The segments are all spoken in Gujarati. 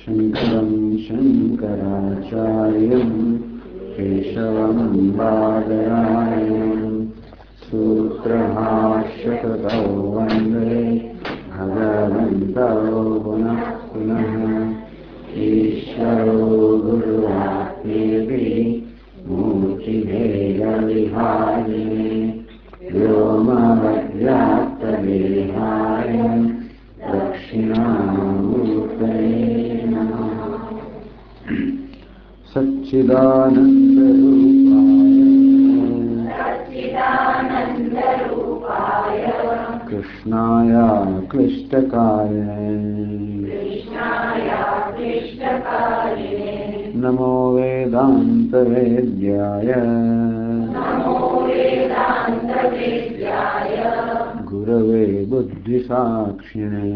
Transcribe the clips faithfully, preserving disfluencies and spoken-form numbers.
शंकरं शंकराचार्यं केशवं बादरायणं सूत्रभाष्यकृतौ वन्दे भगवन्तौ पुनः पुनः। ईश्वरो गुरुरात्मेति मूर्तिभेदविभागिने व्योमवद्व्याप्तदेहाय दक्षिणामूर्तये नमः। सच्चिदानन्दरूपाय कृष्णाय क्लिष्टकारिणे नमो वेदान्तवेद्याय गुरवे बुद्धिसाक्षिणे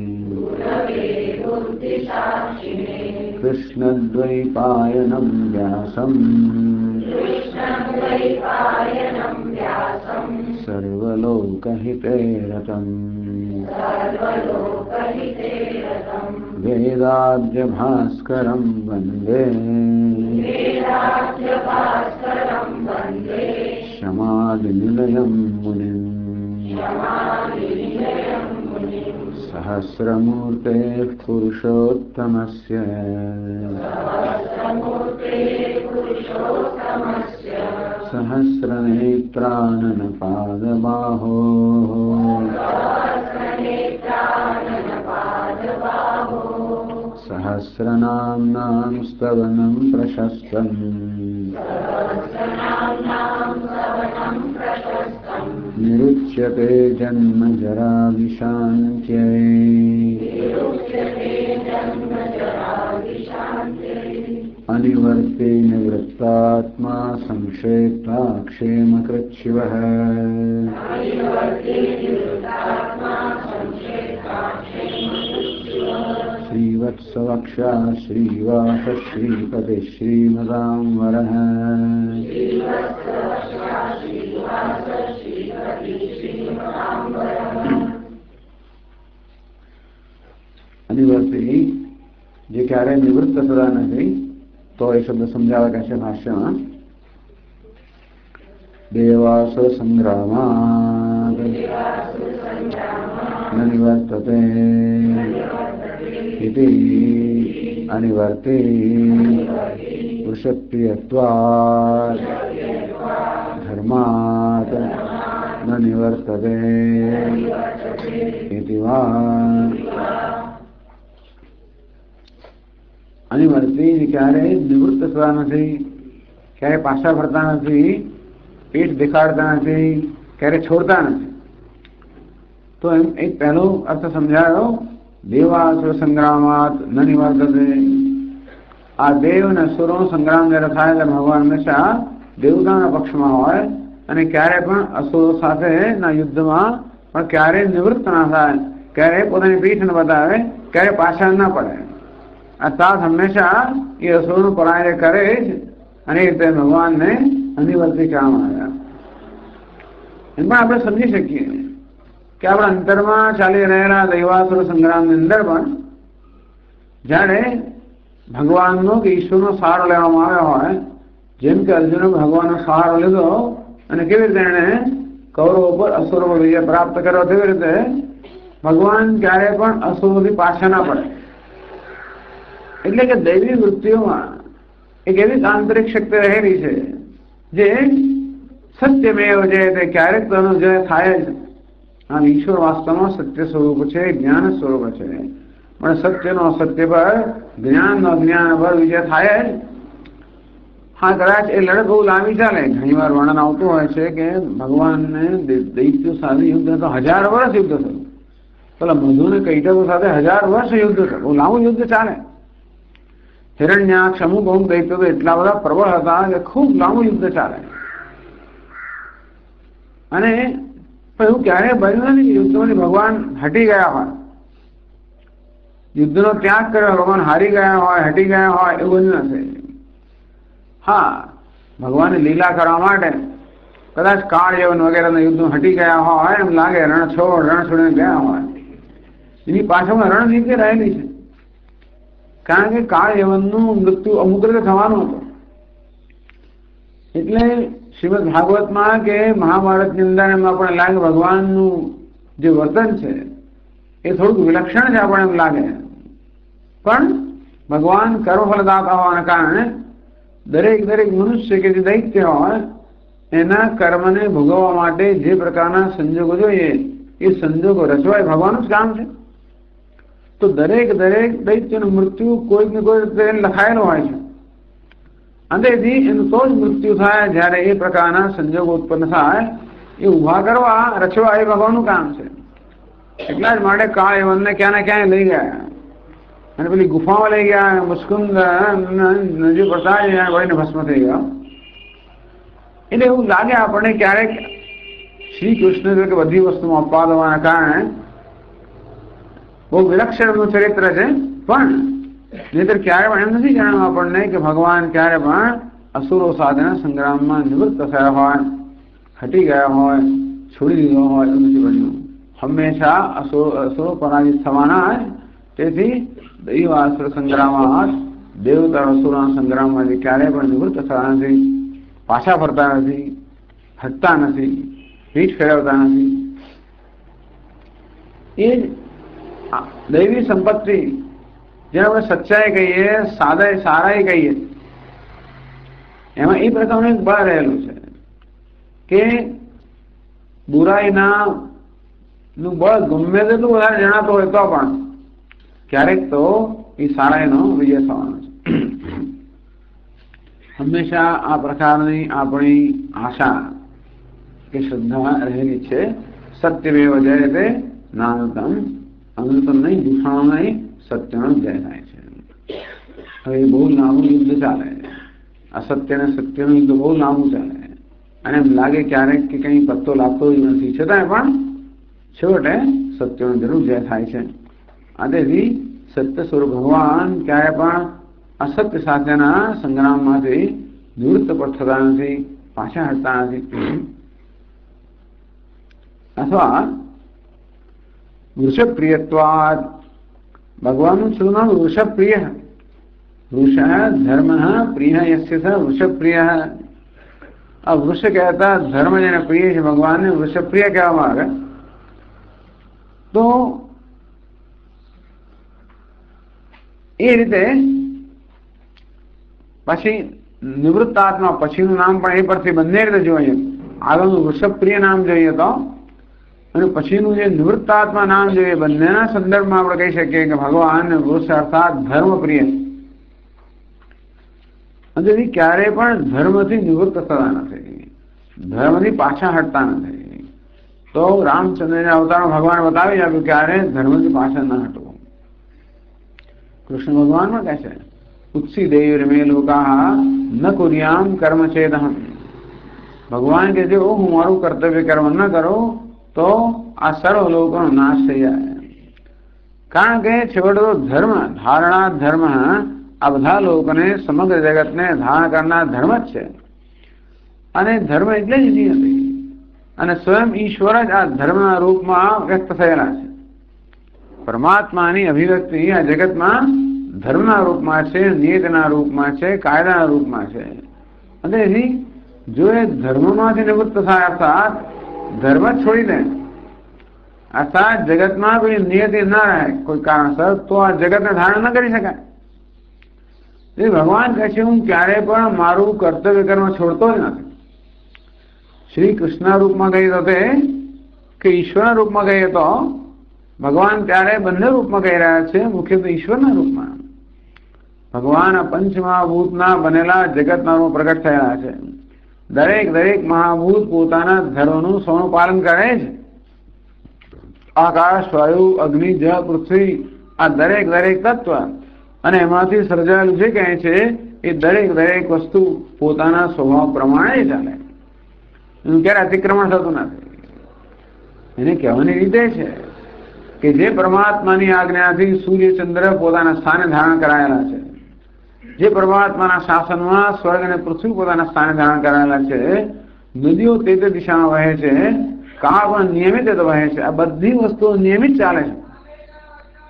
कृष्णद्वैपायनं व्यासं सर्वलोकहिते रतम् वेदाद्यभास्करं वन्दे शमादिनिलयं मुनिम् सहस्रमूर्तेः पुरुषोत्तमस्य सहस्रनेत्राननपादबाहोः सहस्रनाम्नां स्तवनं प्रशस्तम् निरुच्यते जन्म जरा विशान्त्यै अनिवर्ते निवृत्तात्मा संक्षेप्ता क्षेमकृच्छिवः श्रीवत्सवक्षा श्रीवास श्रीपति श्रीमदाम्बरः अनिवर्ती जे क्यारे निवृत्त सदा नहीं तो ये शब्द समझावा कैसे भाष्य में देवासुर संग्रामात् न निवर्तते इति अनिवर्ते पुरुषप्रियत्वात् धर्मात् न निवर्तते इति वा अनिवर्ती क्यारे निवृत्त थता નથી ક્યારે પાછા ફરતા નથી પીઠ દેખાડતા નથી ક્યારે છોડતા નથી તો એમ એક પહેલો અર્થ સમજાયો દેવાસુર સંગ્રામાત ન નિવર્તતે આ દેવ અને અસુરો સંગ્રામ જ્યારે થાય ત્યારે ભગવાન હંમેશા દેવતાના પક્ષમાં હોય અને ક્યારે પણ અસુરો સાથેના યુદ્ધમાં પણ ક્યારે નિવૃત્ત ના થાય ક્યારે પોતાની પીઠ ન બતાવે ક્યારે પાછા ન પડે अर्थात हमेशा ये असुर पराय करे अने भगवान ने अनिवर्ती काम आया एम आप समझी सकीए कि आप अंतर में चाली रहेला दैवासुर संग्राम अंदर पण जाने भगवान नो कि ईश्वर नो सहारो लेवामां आव्यो होय जेम के अर्जुन भगवान नो सहारो लीधो अने केवी रीते एणे कौरवो पर असुरो पर विजय प्राप्त कर्यो तेवी रीते भगवान क्यारे पण असुरोथी पाछा ना पड़े એટલે કે દૈવી વૃત્તિઓમાં એક એવી આંતરિક શક્તિ રહેલી છે જે સત્યમેવ જયતે ક્યારેક તેનો જય થાય જ. આમ ઈશ્વર વાસ્તવમાં સત્ય સ્વરૂપ છે, જ્ઞાન સ્વરૂપ છે, પણ સત્યનો અસત્ય પર જ્ઞાનનો અજ્ઞાન પર વિજય થાય જ. હા, કદાચ એ લડત બહુ લાંબી ચાલે. ઘણી વાર વર્ણન આવતું હોય છે કે ભગવાનને દૈત્યો સાથે યુદ્ધ તો હજાર વર્ષ યુદ્ધ થયું. પેલા મધુને કૈટકો સાથે હજાર વર્ષ યુદ્ધ થયું. બહુ લાંબુ યુદ્ધ ચાલે. हिरण्याक्ष अमुक अमुक दैत्यो तो एटला बधा प्रबळ हता के खूब लांबू युद्ध चाले अने पण एवुं क्यारेय बन्युं नथी के युद्धमांथी भगवान हटी गया होय, युद्धनो त्याग कर्यो, भगवान हारी गया होय, हटी गया होय एवुं बन्युं नथी. हाँ, भगवान लीला करवा माटे कदाच काळयवन वगैरह युद्ध हटी गया होय एम लागे, रण छोड़ रण छोड़ीने गया होय. एनी पाछळमां रणनीति रहेली छे. કારણ કે કાળ યવનનું મૃત્યુ અમુક રીતે થવાનું હતું. એટલે શ્રીમદ ભાગવતમાં કે મહાભારતની અંદર એમ આપણે લાગે ભગવાનનું જે વર્તન છે એ થોડુંક વિલક્ષણ છે આપણે એમ લાગે, પણ ભગવાન કર્મફલદાતા હોવાના કારણે દરેક દરેક મનુષ્ય કે જે દૈત્ય હોય એના કર્મને ભોગવવા માટે જે પ્રકારના સંજોગો જોઈએ એ સંજોગો રચવાય ભગવાનનું જ કામ છે. તો દરેક દરેક દૈત્યનું મૃત્યુ કોઈક ને કોઈ રીતે લખાયેલું હોય છે. અંતેથી એનું તો જ મૃત્યુ થાય જ્યારે એ પ્રકારના સંજોગો ઉત્પન્ન થાય એ ઉભા કરવા રચવા એ ભગવાનનું કામ છે. એટલા જ માટે કાળ એવનને ક્યાં ને ક્યાંય લઈ ગયા અને પેલી ગુફામાં લઈ ગયા, મુસ્કુંદ નદી પડતા વળીને ભસ્મ થઈ ગયા. એટલે એવું લાગે આપણને ક્યારેક શ્રી કૃષ્ણ કે બધી વસ્તુમાં અપવાદ હોવાના કારણે બહુ વિલક્ષણનું ચરિત્ર છે, પણ નહીતર ક્યારે પણ એમ નથી જણાવ્યું આપણને કે ભગવાન ક્યારે પણ અસુરો સાથેના સંગ્રામમાં નિવૃત્ત થયા હોય, હટી ગયા હોય, છોડી દીધો હોય એવું નથી બન્યું. હંમેશા અસુરો અસુરો પરાજિત થવાના હોય. તેથી દૈવાસુર સંગ્રામમાં દેવતા અસુરના સંગ્રામમાંથી ક્યારેય પણ નિવૃત્ત થતા નથી, પાછા ફરતા નથી, હટતા નથી, પીઠ ફેરવતા નથી. એ જ દૈવી સંપત્તિ જેને આપણે સચ્ચાઈ કહીએ, સાદાઈ સારાઈ કહીએ, એમાં એ પ્રકારનું એક બળ રહેલું છે કે બુરાઈના નું બળ ગમે તેટલું વધારે જણાતું હોય તો પણ ક્યારેક તો એ સારાઈનો વિજય થવાનો છે. હંમેશા આ પ્રકારની આપણી આશા કે શ્રદ્ધા રહેલી છે. સત્યમેવ જયતે નાનતમ, અનંતમ નહીં, દુષણ નહીં, સત્યનો જય થાય છે. હવે બહુ લાંબુ યુદ્ધ ચાલે, અસત્ય ને સત્યનું યુદ્ધ બહુ લાંબુ ચાલે અને એમ લાગે ક્યારેક કે કંઈ પત્તો લાગતો જ નથી, છતાંય પણ છેવટે સત્યનો જરૂર જય થાય છે. આથી સત્ય સ્વરૂપ ભગવાન ક્યારે પણ અસત્ય સાથેના સંગ્રામમાંથી નિવૃત્ત પણ થતા નથી, પાછા હટતા નથી. અથવા વૃષપ્રિયત્વાદ, ભગવાનનું શું નામ વૃષપ્રિય. વૃષ ધર્મ પ્રિય યસ્ય વૃષપ્રિય. આ વૃષ કહેતા ધર્મ જેને પ્રિય છે ભગવાનને વૃષપ્રિય કહેવામાં આવે. તો એ રીતે પછી નિવૃત્તાત્મા પછીનું નામ પણ એ પરથી બંને રીતે જોઈએ. આગળનું વૃષભપ્રિય નામ જોઈએ તો અને પછીનું જે નિવૃત્તાત્મા નામ જોઈએ, બંનેના સંદર્ભમાં આપણે કહી શકીએ કે ભગવાન વૃષ અર્થાત ધર્મપ્રિય. અને ક્યારેય પણ ધર્મથી નિવૃત્ત થતા નથી, ધર્મથી પાછા હટતા નથી. તો રામચંદ્રના અવતારમાં ભગવાન બતાવી આપ્યું ક્યારે ધર્મથી પાછા ન હટવું. કૃષ્ણ ભગવાનમાં કહે છે ઉત્સી દેવ મે લોકા ન કુર્યામ કર્મ ચેદહમ. ભગવાન કે જો હું મારું કર્તવ્ય કર્મ ન કરું તો આ સર્વ લોકોનો નાશ થઈ જાય. કારણ કે છેવટે તો ધર્મ, ધારણા ધર્મ આ બધા લોકોને સમગ્ર જગતને ધારણ કરનાર ધર્મ જ છે. અને ધર્મ એટલે જ નિયતિ અને સ્વયં ઈશ્વર જ આ ધર્મના રૂપમાં વ્યક્ત થયેલા છે. પરમાત્માની અભિવ્યક્તિ આ જગતમાં ધર્મના રૂપમાં છે, નિયતના રૂપમાં છે, કાયદાના રૂપમાં છે. અને એથી જો એ ધર્મમાંથી નિવૃત્ત થાય અર્થાત ધર્મ જ છોડી દે અર્થાત જગતમાં કોઈ નિયતિ ના રહે કોઈ કારણસર, તો આ જગતને ધારણ ન કરી શકાય. એ ભગવાન કહે છે હું ક્યારેય પણ મારું કર્તવ્ય કર્મ છોડતો જ નથી. શ્રી કૃષ્ણના રૂપમાં કહીએ તો તે કે ઈશ્વરના રૂપમાં કહીએ તો ભગવાન ત્યારે બંને રૂપમાં કહી રહ્યા છે, મુખ્યત્વે ઈશ્વરના રૂપમાં. ભગવાન પંચમહાભૂતના બનેલા જગતના રૂપ પ્રગટ થયેલા છે. દરેક દરેક મહાભૂત પોતાના ધર્મનું સૌનું પાલન કરે છે. આકાશ, વાયુ, અગ્નિ, જળ, પૃથ્વી આ દરેક દરેક તત્વ અને એમાંથી સર્જાયેલું જે કહે છે એ દરેક દરેક વસ્તુ પોતાના સ્વભાવ પ્રમાણે ચાલે. એનું ક્યારે અતિક્રમણ થતું નથી. એને કહેવાની રીતે છે કે જે પરમાત્માની આજ્ઞાથી સૂર્ય ચંદ્ર પોતાના સ્થાને ધારણ કરાયેલા છે, જે પરમાત્માના શાસનમાં સ્વર્ગ અને પૃથ્વી પોતાના સ્થાને ધારણ કરાયેલા છે, નદીઓ તે તે દિશામાં વહે છે, કાળ પણ નિયમિત વહે છે. આ બધી વસ્તુઓ નિયમિત ચાલે છે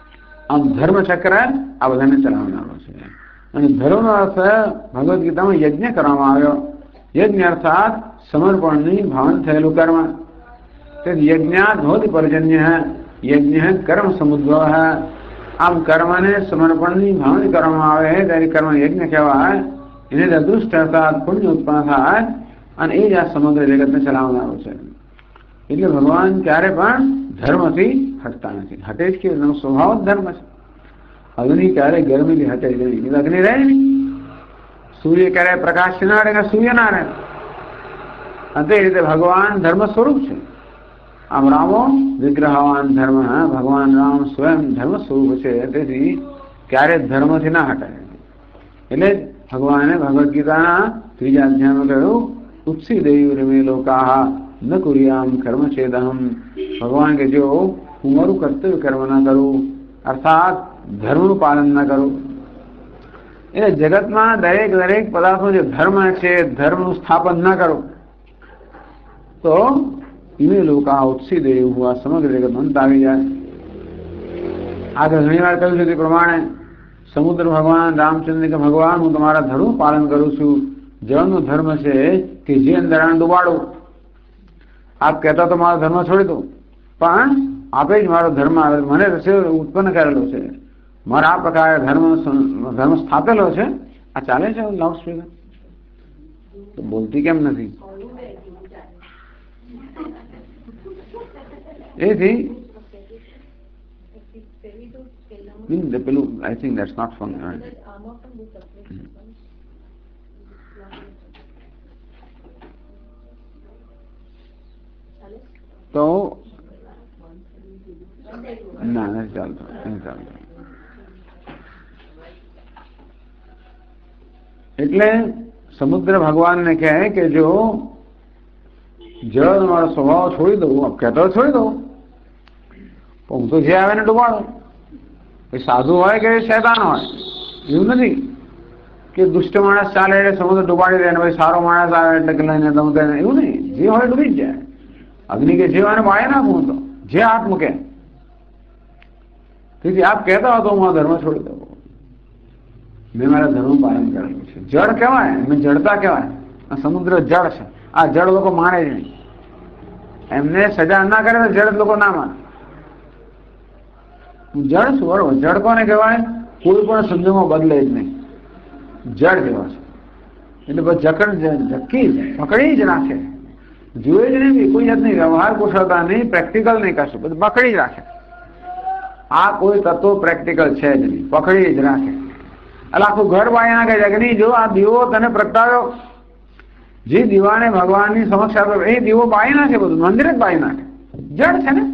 આમ ધર્મ ચક્ર આ બધાને ચલાવનારો છે. અને ધર્મનો અર્થ ભગવદ્ ગીતામાં યજ્ઞ કરવામાં આવ્યો. યજ્ઞ અર્થાત સમર્પણની ભાવન થયેલું કર્મ. યજ્ઞાત ભવતિ પર્જન્ય, યજ્ઞ કર્મ સમુદ્ભવ. આમ કર્મને સમર્પણની ભાવના કરવામાં આવે ત્યારે કર્મ યજ્ઞ કહેવાય. એને અદૃષ્ટ અર્થાત પુણ્ય ઉત્પન્ન થાય અને એ જ આ સમગ્ર જગતને ચલાવનારો છે. એટલે ભગવાન ક્યારે પણ ધર્મથી હટતા નથી. હટે જ કે એનો સ્વભાવ જ ધર્મ છે. અગ્નિ ક્યારે ગરમીથી હટે જ નહીં, અગ્નિ રહે નહીં. સૂર્ય ક્યારે પ્રકાશ ના રહે, સૂર્ય ના રહે. અને તે રીતે ભગવાન ધર્મ સ્વરૂપ છે. આમ રામો વિગ્રહવાન ધર્મ, ભગવાન રામ સ્વયં ધર્મ સ્વરૂપ છે. તેથી ક્યારે ધર્મથી ના હટાય. એટલે ભગવાને ભગવદ્ ગીતાના ત્રીજા અધ્યાયમાં કહ્યું, ઉત્સી દેવ રમે લોકા ન કુર્યામ કર્મ છેદહમ. ભગવાન કે જો હું મારું કર્તવ્ય કર્મ ના કરું, અર્થાત ધર્મનું પાલન ના કરું. એટલે જગતમાં દરેક દરેક પદાર્થો જે ધર્મ છે, ધર્મનું સ્થાપન ના કરું તો ઇમે લોકા ઉત્સી દેવ, હું આ સમગ્ર જગત અંત આવી જાય. આગળ ઘણી વાર કહ્યું છે તે પ્રમાણે સમુદ્ર ભગવાન રામચંદ્ર કે ભગવાન હું તમારા ધર્મનું પાલન કરું છું. જળનો ધર્મ છે કે જે અંદર ડુબાડું. આપ કહેતા તો મારો ધર્મ છોડી દો, પણ આપે જ મારો ધર્મ મને ઉત્પન્ન કરેલો છે, મારા આ પ્રકારે ધર્મ ધર્મ સ્થાપેલો છે. આ ચાલે છે લાઉડ સ્પીકર તો બોલતી કેમ નથી? એથી પેલું I think that's not fun. તો ના નથી ચાલતો, નથી ચાલતો. એટલે સમુદ્ર ભગવાનને કહે કે જો જળ મારો સ્વભાવ છોડી દઉં, કહેતો છોડી દઉં, પણ હું તો જે આવે ને ડુબાડું. એ સાધુ હોય કે શૈતાન હોય એવું નથી કે દુષ્ટ માણસ ચાલે એટલે સમુદ્ર ડુબાડી દે, ભાઈ સારો માણસ આવે એટલે કે લઈને દમ દે, એવું નહીં. જે હોય ડૂબી જ જાય. અગ્નિ કે જીવાને બાળે નાખું તો જે હાથ મૂકે. તેથી આપ કહેતા હો તો હું આ ધર્મ છોડી દઉં, મેં મારા ધર્મનું પાલન કરેલું છે. જળ કહેવાય, મેં જળતા કહેવાય. આ સમુદ્ર જળ છે. આ જળ લોકો માણે જ નહીં. એમને સજા ના કરે તો જળ લોકો ના માને. જળ શું? બરોબર, જળ કોને કહેવાય? કોઈ પણ સંજોગમાં બદલે જ નહીં, જળ કહેવાય છે. એટલે બસ જકડ ઝક્કી જ પકડી જ રાખે, જુએ જ નહીં, કોઈ જાતની વ્યવહાર કુશળતા નહીં, પ્રેક્ટિકલ નહીં, કશું બધું પકડી જ રાખે. આ કોઈ તત્વ પ્રેક્ટિકલ છે જ નહીં, પકડી જ રાખે. એટલે આખું ઘર બાળી નાખે છે કે નહીં. જો આ દીવો તને પ્રગટાવ્યો, જે દીવાને ભગવાનની સમક્ષ આપ્યો એ દીવો બાળી નાખે, બધું મંદિર જ બાળી નાખે. જળ છે ને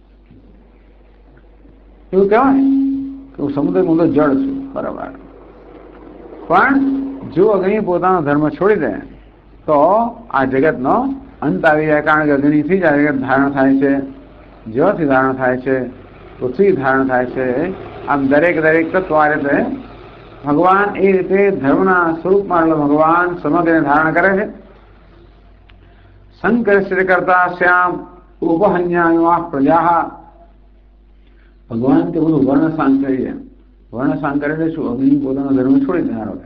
એવું કહેવાય કે હું સમુદ્ર હું તો જળ છું. બરાબર. પણ જો અગ્નિ પોતાનો ધર્મ છોડી દે તો આ જગતનો અંત આવી જાય. કારણ કે અગ્નિથી જ આ જગત ધારણ થાય છે, જળથી ધારણ થાય છે, પૃથ્વી ધારણ થાય છે. આમ દરેક દરેક તત્વ આ રીતે ભગવાન એ રીતે ધર્મના સ્વરૂપમાં ભગવાન સમગ્રને ધારણ કરે છે. સંકર શ્રી કરતા શ્યામ ઉપહન્યા પ્રજા. ભગવાન તે બધું વર્ણ સાંકર્ય, વર્ણ સાંકર્ય એટલે શું? અગ્નિ પોતાનો ધર્મ છોડી દે. ધારો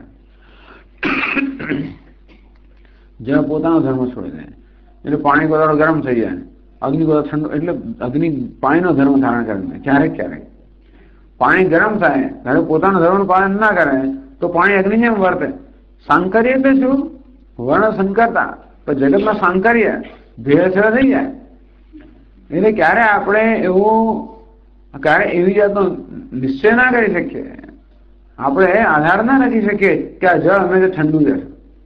જળ પોતાનો ધર્મ છોડી દે એટલે પાણી કોદાળો ગરમ થઈ જાય, અગ્નિ કોદાળો ઠંડો. એટલે અગ્નિ પાણીનો ધર્મ ધારણ કરે. ક્યારેક ક્યારેક પાણી ગરમ થાય ત્યારે પોતાનો ધર્મનું પાલન ના કરે તો પાણી અગ્નિ જેમ વર્તે. સાંકર્ય એટલે શું? વર્ણ સંકરતા. પણ જગતમાં સાંકર્ય ભેળસેળ થઈ જાય. એટલે ક્યારે આપણે એવું ક્યારે એવી જાતનો નિશ્ચય ના કરી શકીએ, આપણે આધાર ના રાખી શકીએ કે આ જળ હંમેશા ઠંડુ છે.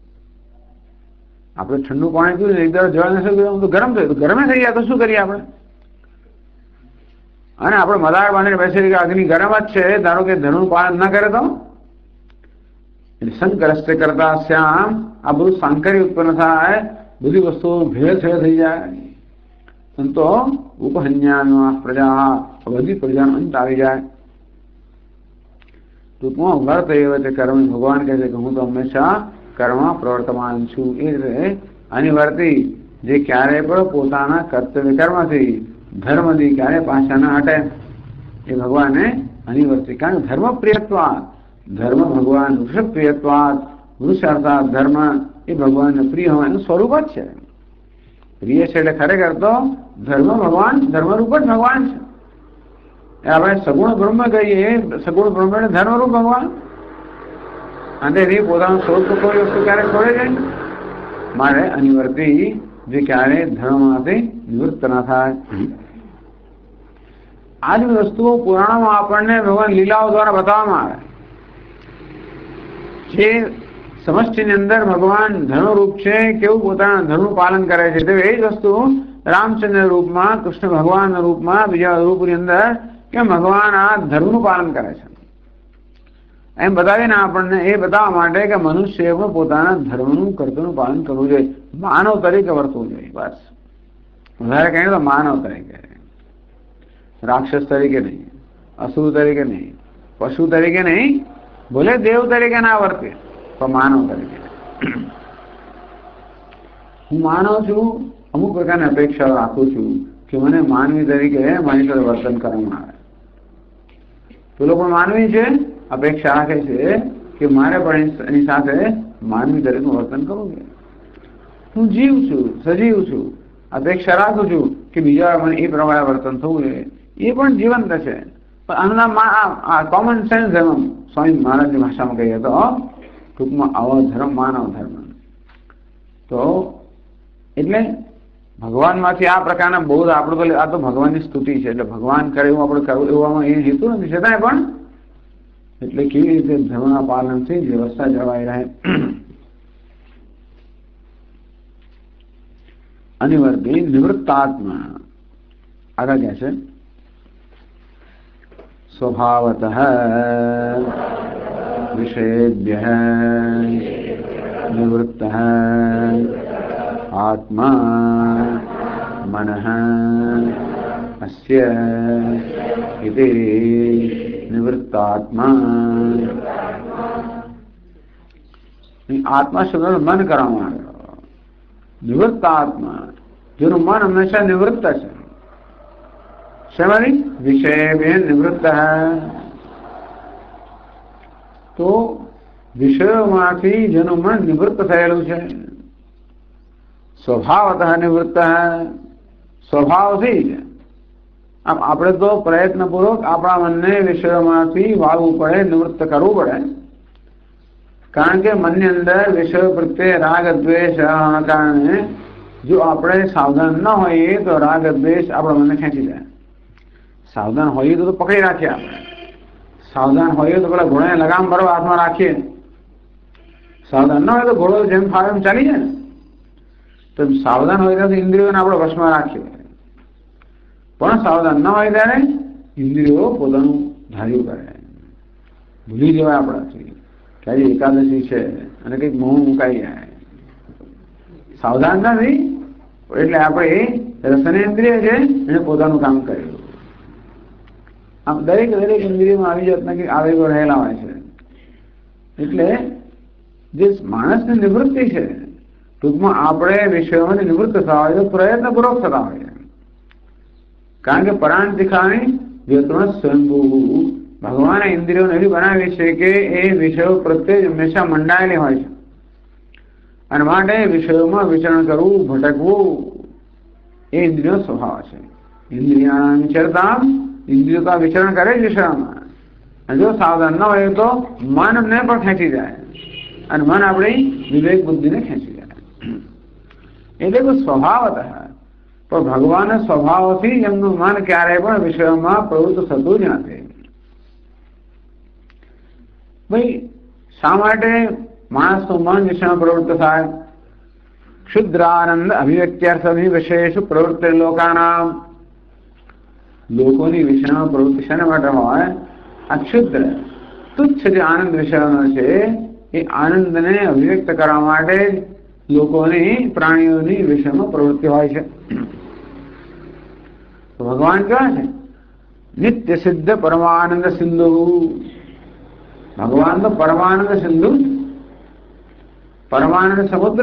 આપણે ઠંડુ પાણી પીવું એક દર જળ ને શું તો ગરમ થયું, ગરમે થઈ જાય તો શું કરીએ આપણે? અને આપણે મદાર બાંધીને બેસી કે અગ્નિ ગરમ જ છે, ધારો કે ધર્મનું પાલન ના કરે તો સંકરસ્તે કરતા શ્યામ આ બધું સાંકર્ય ઉત્પન્ન થાય, બધી વસ્તુઓ ભેળસેળ થઈ જાય. તો ઉપહન્યા પ્રજા, બધી પ્રજાનો અંત આવી જાય. ટૂંકમાં વર્ત એ તે કર્મ. ભગવાન કહે છે કે હું તો હંમેશા કર્મ પ્રવર્તમાન છું. એ રીતે અનિવર્તી જે ક્યારેય પણ પોતાના કર્તવ્ય કર્મથી ધર્મથી ક્યારે પાછા ના હટે એ ભગવાને અનિવર્તી. કારણ કે ધર્મ પ્રિયત્વાત, ધર્મ ભગવાન વૃષભ પ્રિયત્વાત, વૃષ અર્થાત ધર્મ એ ભગવાનને પ્રિય હોવાનું સ્વરૂપ જ છે. પ્રિય છે એટલે ખરેખર તો ધર્મ ભગવાન ધર્મરૂપ જ ભગવાન છે. આપણે સગુણ બ્રહ્મ કહીએ, સગુણ બ્રહ્મ એટલે ધર્મરૂપ ભગવાન. અને એ પોતાનું સ્વરૂપ કોઈ વસ્તુ ક્યારેક છોડે જાય ને. મારે અનિવર્તી જે ક્યારે ધર્મમાંથી નિવૃત્ત ના થાય. આ જ વસ્તુઓ પુરાણોમાં આપણને ભગવાન લીલાઓ દ્વારા બતાવવામાં આવે. જે સમષ્ટિની અંદર ભગવાન ધર્મરૂપ છે, કેવું પોતાના ધર્મનું પાલન કરે છે, તે એ જ વસ્તુ રામચંદ્ર રૂપમાં, કૃષ્ણ ભગવાનના રૂપમાં, બીજા રૂપની અંદર કે ભગવાન આ ધર્મનું પાલન કરે છે એમ બતાવીને આપણને એ બતાવવા માટે કે મનુષ્ય પણ પોતાના ધર્મનું કર્તવ્યનું પાલન કરવું જોઈએ, માનવ તરીકે વર્તવું જોઈએ. બસ વધારે કહીએ તો માનવ તરીકે, રાક્ષસ તરીકે નહીં, અસુર તરીકે નહીં, પશુ તરીકે નહીં, ભલે દેવ તરીકે ના વર્તે પણ માનવ તરીકે. હું માનવ છું, અમુક પ્રકારની અપેક્ષાઓ રાખું છું કે મને માનવી તરીકે મારી સાથે વર્તન કરવામાં આવે. પેલો પણ માનવી છે, અપેક્ષા રાખે છે કે મારે પણ એની સાથે માનવી તરીકે વર્તન કરવું જોઈએ. હું જીવ છું, સજીવ છું, અપેક્ષા રાખું છું કે બીજા મને એ પ્રમાણે વર્તન થવું જોઈએ. એ પણ જીવંત છે, પણ આના કોમન સેન્સ એમ સ્વામી મહારાજની ભાષામાં કહીએ તો ટૂંકમાં આવો ધર્મ માનવ ધર્મ. તો એટલે ભગવાનમાંથી આ પ્રકારના બહુ આપણે તો આ તો ભગવાનની સ્તુતિ છે, એટલે ભગવાન કરે એવું આપણે કરવું એવામાં એ હેતુ નથી. છતાંય પણ એટલે કેવી રીતે ધર્મના પાલનથી વ્યવસ્થા જળવાઈ રહે. અનિવર્તી નિવૃત્તાત્મા. આગળ ક્યાં છે? સ્વભાવતઃ વિષયેભ્યઃ નિવૃત્તઃ આત્મા મનઃ અસ્ય ઇતિ નિવૃત્તાત્મા. આત્મા શબ્દ મન કરવામાં આવ્યો. નિવૃત્તાત્મા જેનું મન હંમેશા નિવૃત્ત છે. શેમાંથી? વિષય નિવૃત્ત. તો વિષયોમાંથી જેનું મન નિવૃત્ત થયેલું છે. સ્વભાવતઃ નિવૃત્ત, સ્વભાવથી જ. આમ આપણે તો પ્રયત્નપૂર્વક આપણા મનને વિષયોમાંથી વાળવું પડે, નિવૃત્ત કરવું પડે. કારણ કે મનની અંદર વિષયો પ્રત્યે રાગ દ્વેષ કારણે જો આપણે સાવધાન ન હોઈએ તો રાગ દ્વેષ આપણા મનને ખેંચી જાય. સાવધાન હોઈએ તો પકડી રાખીએ આપણે. સાવધાન હોઈએ તો પેલા ઘોડાને લગામ ભરવા હાથમાં રાખીએ. સાવધાન ન હોય તો ઘોડો જેમ ફાવે એમ ચાલી જાય ને. તો સાવધાન હોય ત્યારે ઇન્દ્રિયોને આપણે વશમાં રાખીએ, પણ સાવધાન ન હોય ત્યારે ઇન્દ્રિયો પોતાનું ધાર્યું કરે. ભૂલી જવાય આપણાથી કે આજે એકાદશી છે અને કંઈક મોહ મુકાઈ જાય. સાવધાન નથી એટલે આપણે રસનેન્દ્રિય છે એને પોતાનું કામ કર્યું. આમ દરેક દરેક ઇન્દ્રિયોમાં આવી જાતના કંઈક આવેગો રહેલા હોય છે. એટલે જે માણસની નિવૃત્તિ છે, ટૂંકમાં આપણે વિષયોમાંથી નિવૃત્ત થવા હોય તો પ્રયત્નપૂર્વક થતા હોય. કારણ કે પરાંતિખાની વ્યતન સ્વયંભૂ, ભગવાને ઇન્દ્રિયોને એવી બનાવી છે કે એ વિષયો પ્રત્યે હંમેશા મંડાયેલી હોય છે. અને માટે વિષયોમાં વિચરણ કરવું, ભટકવું એ ઇન્દ્રિયો સ્વભાવ છે. ઇન્દ્રિયાણ ચરતા, ઇન્દ્રિયો તો વિચરણ કરે જ વિષયોમાં. અને જો સાવધાન ન હોય તો મનને પણ ખેંચી જાય અને મન આપણી વિવેક બુદ્ધિને ખેંચી જાય. એટલે કે સ્વભાવતઃ. પણ ભગવાન સ્વભાવથી એમનું મન ક્યારેય પણ વિષયોમાં પ્રવૃત્ત થતું જ નથી. ભાઈ શા માટે માણસનું મન વિષયમાં પ્રવૃત્ત થાય? ક્ષુદ્રાનંદ અભિવ્યક્ત્યર્થમિ વિષયેષુ પ્રવૃત્તિ લોકાનામ. લોકોની વિષયમાં પ્રવૃત્તિ શાના માટે હોય? આ ક્ષુદ્ર તુચ્છ જે આનંદ વિષયનો છે એ આનંદને અભિવ્યક્ત કરવા માટે લોકોની પ્રાણીઓની વિષયમાં પ્રવૃત્તિ હોય છે. તો ભગવાન કેવા છે? નિત્ય સિદ્ધ પરમાનંદ સિંધુ. ભગવાન તો પરમાનંદ સિંધુ, પરમાનંદ સમુદ્ર.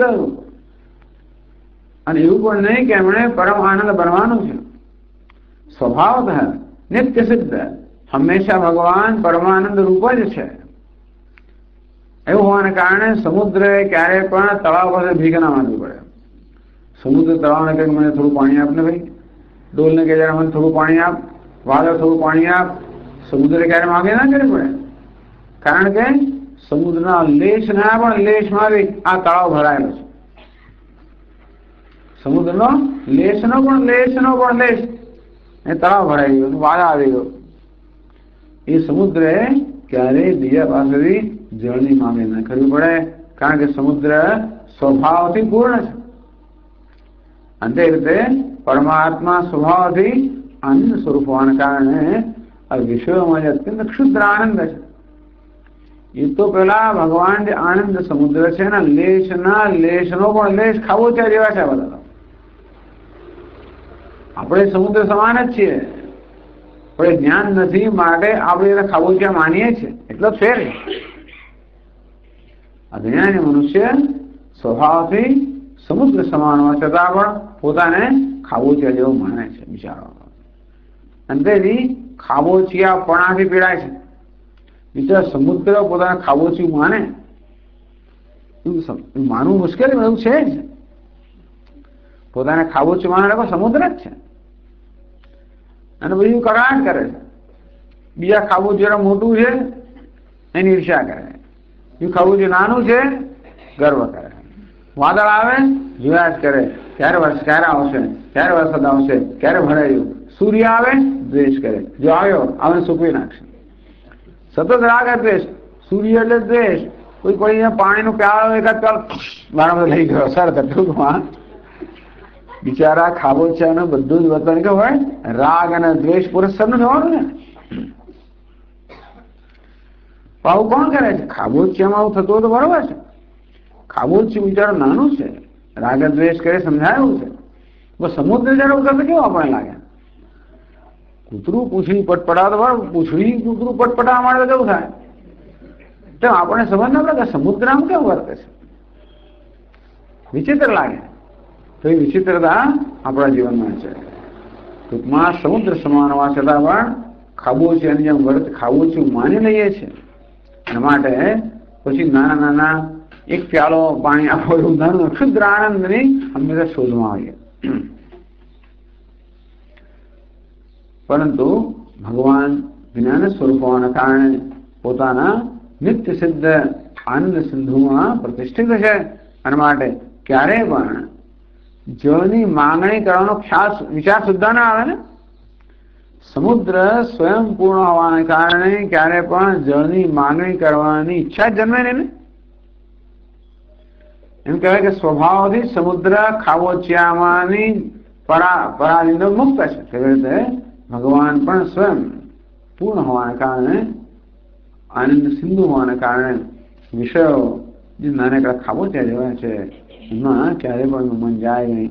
અને એવું પણ નહીં કે એમણે પરમ આનંદ બનવાનું છે. સ્વભાવતઃ નિત્ય સિદ્ધ, હંમેશા ભગવાન પરમાનંદ રૂપ જ છે. એવું હોવાને કારણે સમુદ્રએ ક્યારે પણ તળાવ પાસે ભીખ ના માંગવી પડે. સમુદ્ર તળાવને કહે મને થોડું પાણી આપ ને ભાઈ, ડોલને કહે જરા મને થોડું પાણી આપ, વાદળ થોડું પાણી આપ. સમુદ્ર ક્યારે માગે ના કરવી પડે, કારણ કે સમુદ્રના લેશ ના પણ લેશમાં બી આ તળાવ ભરાયેલો છે. સમુદ્રનો લેશનો પણ લેશનો પણ લેશ એ તળાવ ભરાઈ ગયો, વાદળ આવી ગયો. એ સમુદ્રએ ક્યારેય બીજા પાસેથી જળની માંગે ન કરવી પડે, કારણ કે સમુદ્ર સ્વભાવથી પૂર્ણ છે. અને તે રીતે પરમાત્મા સ્વભાવથી આનંદ સ્વરૂપ હોવાના કારણે આ વિશ્વમાં જે અત્યંત ક્ષુદ્ર આનંદ છે. એ તો પેલા ભગવાન જે આનંદ સમુદ્ર છે ને લેશના લેશનો પણ લેશ ખાબોચિયા જેવા છે. બધા આપણે સમુદ્ર સમાન જ છીએ, પણ જ્ઞાન નથી માટે આપણે એને ખાબોચિયા માનીએ છીએ, એટલો જ ફેર. અજ્ઞાની મનુષ્ય સ્વભાવથી સમુદ્ર સમાન હોવા છતાં પણ પોતાને ખાબોચિયા જેવો માને છે બિચારો. અને તેથી ખાબોચિયા પણાથી પીડાય છે. બીજા સમુદ્ર પોતાને ખાબોચિયું માને એવું માનવું મુશ્કેલ એવું છે જ. પોતાને ખાબોચિયું માને લોકો સમુદ્ર જ છે. અને બીજું કરાટ કરે છે. બીજા ખાબોચિયું મોટું છે એની ઈર્ષા કરે, બીજું ખાબોચિયું નાનું છે ગર્વ કરે. વાદળ આવે જોયા જ કરે, ક્યારે વર્ષ ક્યારે આવશે, ક્યારે વરસાદ આવશે, ક્યારે ભરાયું. સૂર્ય આવે દ્વેષ કરે, જો આવ્યો આવે સૂકવી નાખશે. સતત રાગ દ્વેષ. સૂર્ય એટલે દ્વેષ. કોઈ કોઈ પાણીનું પ્યાલો એકાદ પ્યાલો મારા લઈ ગયો સર ટૂંકમાં બિચારા ખાબોચિયાનું બધું જ વર્તન કે હોય રાગ અને દ્વેષ પુરસ્કારનું જવાનું ને. આવું કોણ કરે છે? ખાબોચિયામાં આવું થતું તો બરોબર છે. ખાબોચિયું બિચારું નાનું છે, રાગ દ્વેષ કરે સમજાયું છે. બસ સમુદ્ર જયારે ઉતરતો કેવું આપણને લાગે. કૂતરું પૂછડી પટપટા તો બરાબર, પૂછડી કૂતરું પટપટા માટે તો કેવું થાય? તો આપણને સમજ ના પડે કે સમુદ્ર આમ કેવું વર્તે છે, વિચિત્ર લાગે. તો એ વિચિત્રતા આપણા જીવનમાં છે. ટૂંકમાં સમુદ્ર સમાન હોવા છતાં પણ ખાબોચિયાની જેમ વર્ત ખાબોચિયું માની લઈએ છીએ. એના માટે પછી નાના નાના એક પ્યાલો પાણી આપો એવું નાનું ક્ષુદ્ર આનંદની હંમેશા શોધમાં આવીએ. પરંતુ ભગવાન જ્ઞાન સ્વરૂપ હોવાના કારણે પોતાના નિત્ય સિદ્ધ આનંદ સિંધુમાં પ્રતિષ્ઠિત છે. અને માટે ક્યારે પણ જળની માંગણી કરવાનો ખ્યાલ વિચાર સુદ્ધા ના આવે ને. સમુદ્ર સ્વયં પૂર્ણ હોવાને કારણે ક્યારે પણ જળની માંગણી કરવાની ઈચ્છા જ જન્મે નહીં ને. એમ કહેવાય કે સ્વભાવથી સમુદ્ર ખાબોચિયામાંની પરા પરાધીનો મુક્ત છે. કેવી રીતે ભગવાન પણ સ્વયં પૂર્ણ હોવાને કારણે આનંદ સિંધુ હોવાને કારણે વિષયો જે નાનકડા ખાબોચિયા જેવા છે એમાં ક્યારે પણ મન જાય નહીં.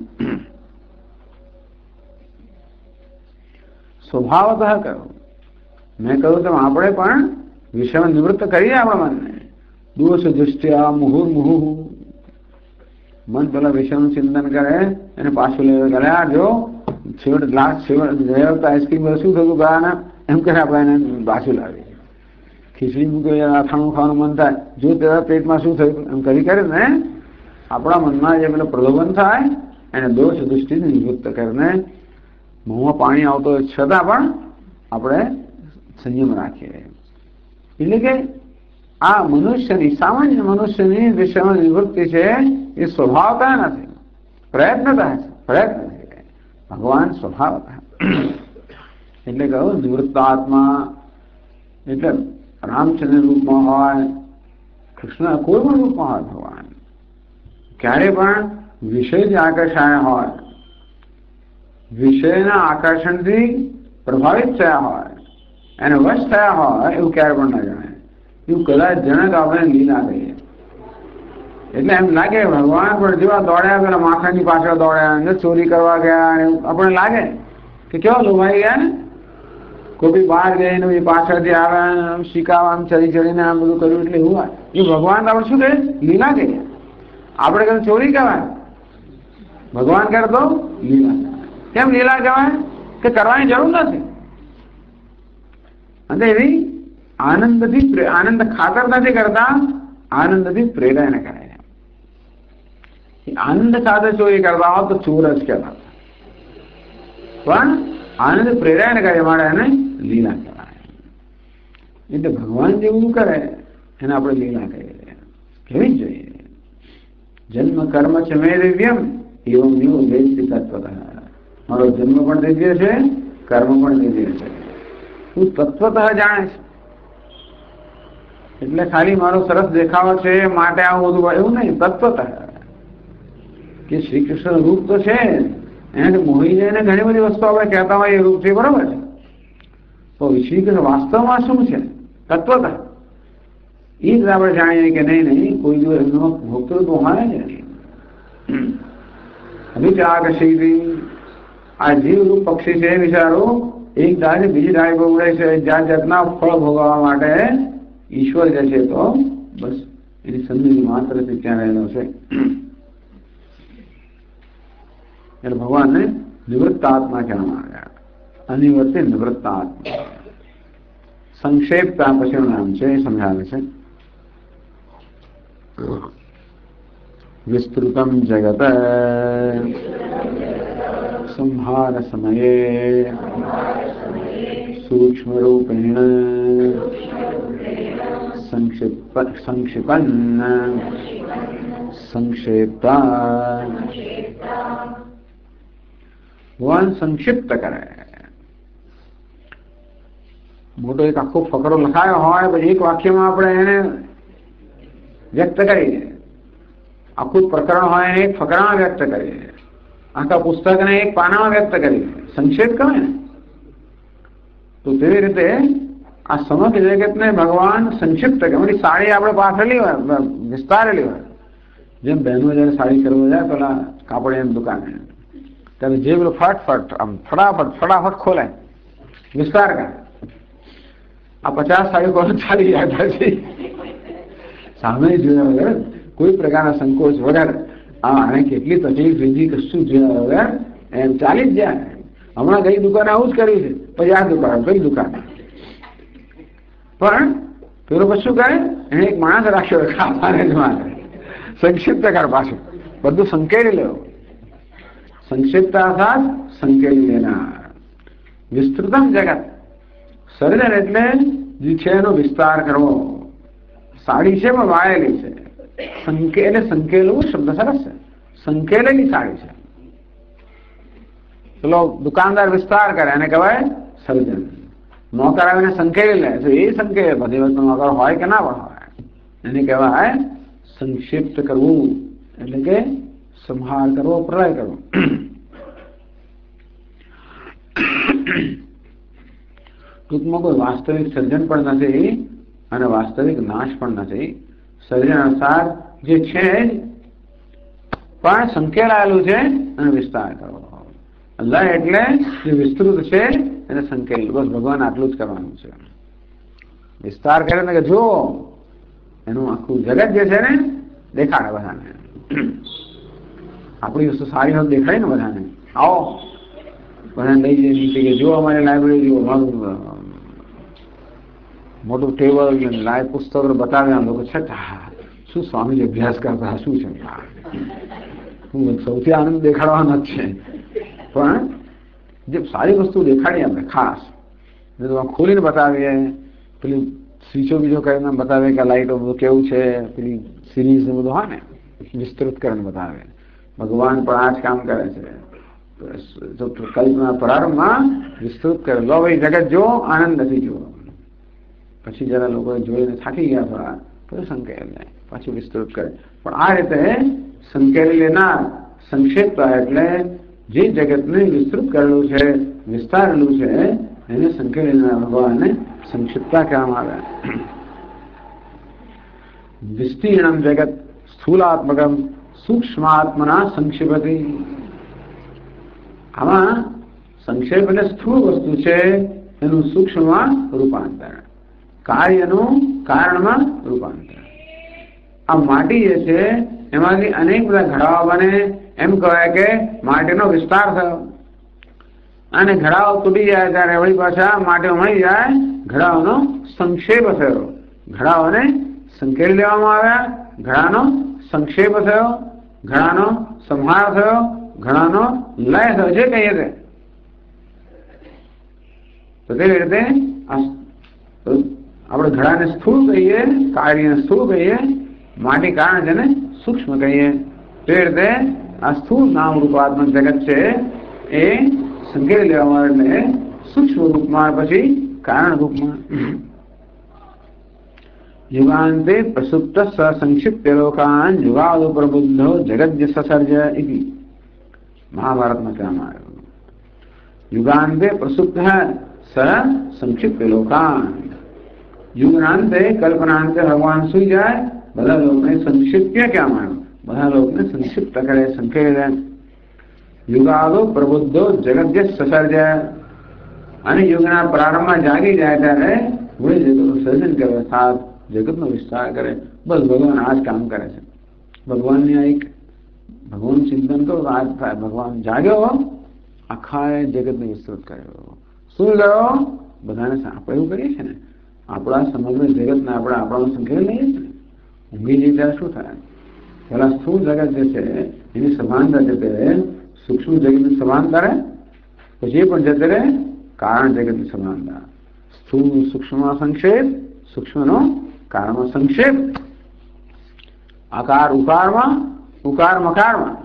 સ્વભાવતઃ કહ્યું મેં કહ્યું તેમ આપણે પણ વિષયમાં નિવૃત્ત કરીએ આપણા મનને. દોષ દૃષ્ટિયા મુહુર મુહુ મન પેલા વિષયનું ચિંતન કરે એને પાછું લેવા ગયા. જો છેવટ ગ્લાસ છેવટ ગયા વખતે આઈસ્ક્રીમ શું થયું ગયા એમ કરે આપણે એને પાછું લાવીએ. ખીચડી મૂકી અથાણું ખાવાનું મન થાય, જો તેના પેટમાં શું થયું એમ કરી કરે ને આપણા મનમાં જે પેલો પ્રલોભન થાય એને દોષ દૃષ્ટિથી નિવૃત્ત કરીને મોંમાં પાણી આવતો હોય છતાં પણ આપણે સંયમ રાખીએ. એટલે કે આ મનુષ્યની સામાન્ય મનુષ્યની વિષયમાં નિવૃત્તિ છે એ સ્વભાવતા નથી, પ્રયત્નતા છે. પ્રયત્ન છે ભગવાન સ્વભાવતા. એટલે કહ્યું નિવૃત્ત આત્મા એટલે રામચંદ્ર રૂપમાં હોય, કૃષ્ણ કોઈ પણ રૂપમાં હોય ભગવાન ક્યારે પણ વિષયથી આકર્ષાયા હોય, વિષયના આકર્ષણથી પ્રભાવિત થયા હોય, એને વશ થયા હોય એવું ક્યારે પણ ના જણાય. એવું કદાચ જણે તો આપણે લીલા કહીએ. એટલે એમ લાગે ભગવાન પણ જેવા દોડ્યા પેલા માખણની પાછળ દોડ્યા ને ચોરી કરવા ગયા આપણને લાગે કે કેવા લોભાઈ ગયા ને. કોઈ બહાર ગઈને પાછળથી આવે શીખાવા આમ ચડી ચડીને આમ બધું કર્યું એટલે એવું હોય. એ ભગવાન આપણે શું કહે લીલા કહીએ. આપણે કહે ચોરી કહેવાય, ભગવાન કહે તો લીલા. કેમ લીલા કહેવાય? કે કરવાની જરૂર નથી. અને એવી આનંદથી આનંદ ખાતર નથી કરતા, આનંદથી પ્રેરાઈને કરે. આનંદ ખાતર ચોરી કરતા હોત તો ચોર જ કહેવાતા, પણ આનંદ પ્રેરાઈને કરે માટે એને લીલા કહેવાય. એટલે ભગવાન જેવું કરે એને આપણે લીલા કહીએ, કેવી જ જોઈએ. જન્મ કર્મ છે મે દિવ્યમ એવું એવું વેદથી તત્વતઃ. મારો જન્મ પણ દિવ્ય છે, કર્મ પણ દિવ્ય છે. તું તત્વતઃ જાણે છે. એટલે ખાલી મારો સરસ દેખાવો છે માટે આવું બધું એવું નહીં. તત્વતઃ કે શ્રી કૃષ્ણ રૂપ તો છે, એને મોહી જઈને ઘણી બધી વસ્તુ આપણે કહેતા હોય એ રૂપ છે, બરોબર છે. તો શ્રી કૃષ્ણ વાસ્તવમાં શું છે? તત્વતઃ એ જ આપણે જાણીએ કે નહીં નહીં કોઈ દિવસ એમનો ભોગતૃત્વ હોય ને. અભિચાકશીથી આ જીવરૂપ પક્ષી છે વિચારો, એક ડાળે બીજી ડાળે પર ઉડે છે, જાત જાતના ફળ ભોગવવા માટે ઈશ્વર જે છે તો બસ એની સન્નિધિ માત્રથી ત્યાં રહેલો છે. એટલે ભગવાનને નિવૃત્તાત્મા કહેવામાં આવ્યા. અનિવૃત્તિ નિવૃત્તાત્મા. સંક્ષેપતા પછીનું નામ છે, એ સમજાવે છે. વિસ્તૃતમ જગત સંહાર સમયે સૂક્ષ્મ રૂપેણ સંક્ષિપન સંક્ષેપતા. ભગવાન સંક્ષિપ્ત કરે. મોટો એક આખો ફકરો લખાયો હોય, પછી એક વાક્યમાં આપણે એને વ્યક્ત કરીએ. આખું પ્રકરણ હોય એને એક ફકરામાં વ્યક્ત કરીએ, આખા પુસ્તકને એક પાનામાં વ્યક્ત કરીએ. સંક્ષેપ કહે ને. તો તેવી રીતે આ સમગ્ર જગતને ભગવાન સંક્ષિપ્ત કરે. મોટી સાડી આપણે પાથરેલી હોય, વિસ્તારેલી હોય. જેમ બહેનો જયારે સાડી કરવા જાય પેલા કાપડિયાની દુકાને, ત્યારે જે પેલું ફટફટ આમ ફટાફટ ફટાફટ ખોલાય, વિસ્તાર કરે. આ પચાસ સાડી કોણ ચાલી જાય પછી સામે જોયા વગર, કોઈ પ્રકારના સંકોચ વગર, આ આને કેટલી તકલીફ લીધી કશું જોયા વગર એમ ચાલી જ જાય. હમણાં કઈ દુકાને આવું જ કર્યું છે, પછી આ દુકાન કઈ દુકાન. પણ પેલો પછી કરે, એને એક માણસ રાખ્યો ખાવાને જ માટે સંક્ષિપ્ત કર. પાછું બધું સંકેલી લેવું. સંક્ષિપ્ત અર્થાત સંકેલી લેનાર. વિસ્તૃતમ જગત. સર્જન એટલે જે છે એનો વિસ્તાર કરવો. સાડી છે પણ વાયેલી છે. સંકેલે સંકેલવું શબ્દ સરસ છે. સંકેલેલી સાડી છે. ચલો દુકાનદાર વિસ્તાર કરે એને કહેવાય સર્જન. નોકર આવીને સંકેલી લે તો એ સંકેલ. બધી વસ્તુ નોકર હોય કે ના પણ હોય, એને કહેવાય સંક્ષિપ્ત કરવું. એટલે કે સંહાર કરવો, પ્રલય કરવો. ટૂંકમાં કોઈ વાસ્તવિક સર્જન પણ નથી અને વાસ્તવિક નાશ પણ નથી. સર્જન અનુસાર જે છે પણ સંકેલાયેલું છે અને વિસ્તાર કરવો. અલ્લાહ એટલે જે વિસ્તૃત છે એને સંકેલ. બસ ભગવાન આટલું જ કરવાનું છે. વિસ્તાર કરે ને કે જો એનું આખું જગત જે છે ને દેખાડે બધાને. આપણી વસ્તુ સારી હોય દેખાય ને બધાને. આવો બધાને લઈ જઈ નીચે કે જો અમારી લાઇબ્રેરી જુઓ, મારું મોટું ટેબલ લાઈવ પુસ્તકો બતાવ્યા. લોકો છતાં શું સ્વામીજી અભ્યાસ કરતા શું છે, હું સૌથી આનંદ દેખાડવાનો જ છે. પણ જે સારી વસ્તુ દેખાડીએ આપણે ખાસ ખોલીને બતાવીએ, પેલી સ્વીચો બીજો કરીને બતાવે કે લાઈટો બધું કેવું છે, પેલી સિરીઝ ને બધું હોય ને વિસ્તૃત કરીને બતાવે. ભગવાન પણ આ જ કામ કરે છે. કલ્પના પ્રારંભમાં વિસ્તૃત કરે. લો ભાઈ જગત જો, આનંદ નથી જુઓ. પછી જરા લોકો જોઈને થાકી ગયા થોડા, પછી સંકેલ લે, પછી વિસ્તૃત કરે. પણ આ રીતે સંકેલી લેનાર સંક્ષેપતા એટલે જે જગતને વિસ્તૃત કરેલું છે, વિસ્તારેલું છે, એને સંકેલી લેનાર ભગવાનને સંક્ષિપ્તા કહેવામાં આવે. વિસ્તીર્ણમ જગત સ્થૂલાત્મકમ સૂક્ષ્માત્મના સંક્ષિપતિ. આમાં સંક્ષેપ એટલે સ્થૂળ વસ્તુ છે એનું સૂક્ષ્મમાં રૂપાંતર, કાર્યનું કારણમાં રૂપાંતર. આ માટી જે છે એમાંથી અનેક બધા ઘડાઓ બને. એમ કહેવાય કે માટીનો વિસ્તાર થયો અને ઘડાઓ તૂટી જાય ત્યારે વળી પાછા માટી મળી જાય ઘડાઓનો સંક્ષેપ થયો. ઘડાઓને સંકેલી લેવામાં આવ્યા, ઘડાનો સંક્ષેપ થયો, ઘડાનો સંહાર થયો, ઘડાનો લય થયો, જે કહીએ તે. તો તેવી રીતે આપણે ઘડાને સ્થૂળ કહીએ, કાર્યને સ્થૂળ કહીએ, માટી કારણ જેને સૂક્ષ્મ કહીએ. તે રીતે આ સ્થૂળ નામ રૂપાત્મક જગત છે એ સંકેલી લેવામાં આવે એટલે સૂક્ષ્મ રૂપમાં પછી કારણ રૂપમાં. યુગાંતે પ્રસુપ્ત સંક્ષિપ્ત લોકાન યુગાદો પ્રબુદ્ધો જગદ્ય સસર્જ ઇતિ મહાભારતમાં કહેવામાં આવ્યું. યુગાંતે પ્રસુપ્ત સ સંક્ષિપ્ત લોકાન. યુગનાંતે કલ્પનાંતે ભગવાન સુઈ જાય, બધા લોકને સંક્ષિપ્ત કહેવામાં આવ્યું, બધા લોકને સંક્ષિપ્ત કરે, સંકેલી દે. યુગાદો પ્રબુદ્ધો જગદ્ય સસર્જ. અને યુગના પ્રારંભમાં જાગી જાય ત્યારે મૂળ જગતનું સર્જન કરે, સાત જગતનો વિસ્તાર કરે. બસ ભગવાન આ જ કામ કરે છે. ભગવાનની એક ભગવાન ચિંતન કરો તો આજ થાય. ભગવાન જાગ્યો, આખા જગતને વિસ્તૃત કર્યો. શું ગયો? બધાને આપણે એવું કરીએ છીએ ને, આપણા સમગ્ર જગતને આપણે આપણામાં સંકેલી લઈએ છીએ. ઊંઘી જઈ ત્યારે શું થાય? પેલા સ્થૂળ જગત જે છે એની સમાનતા જતે રહે, સૂક્ષ્મ જગતની સમાનતા રહે, પછી એ પણ જતે રહે કારણ જગતની સમાનતા. સ્થૂળ સૂક્ષ્મમાં સંક્ષેપ, સૂક્ષ્મનો કારમાં સંક્ષેપ, આકાર ઉકારમાં, ઉકાર મકારમાં.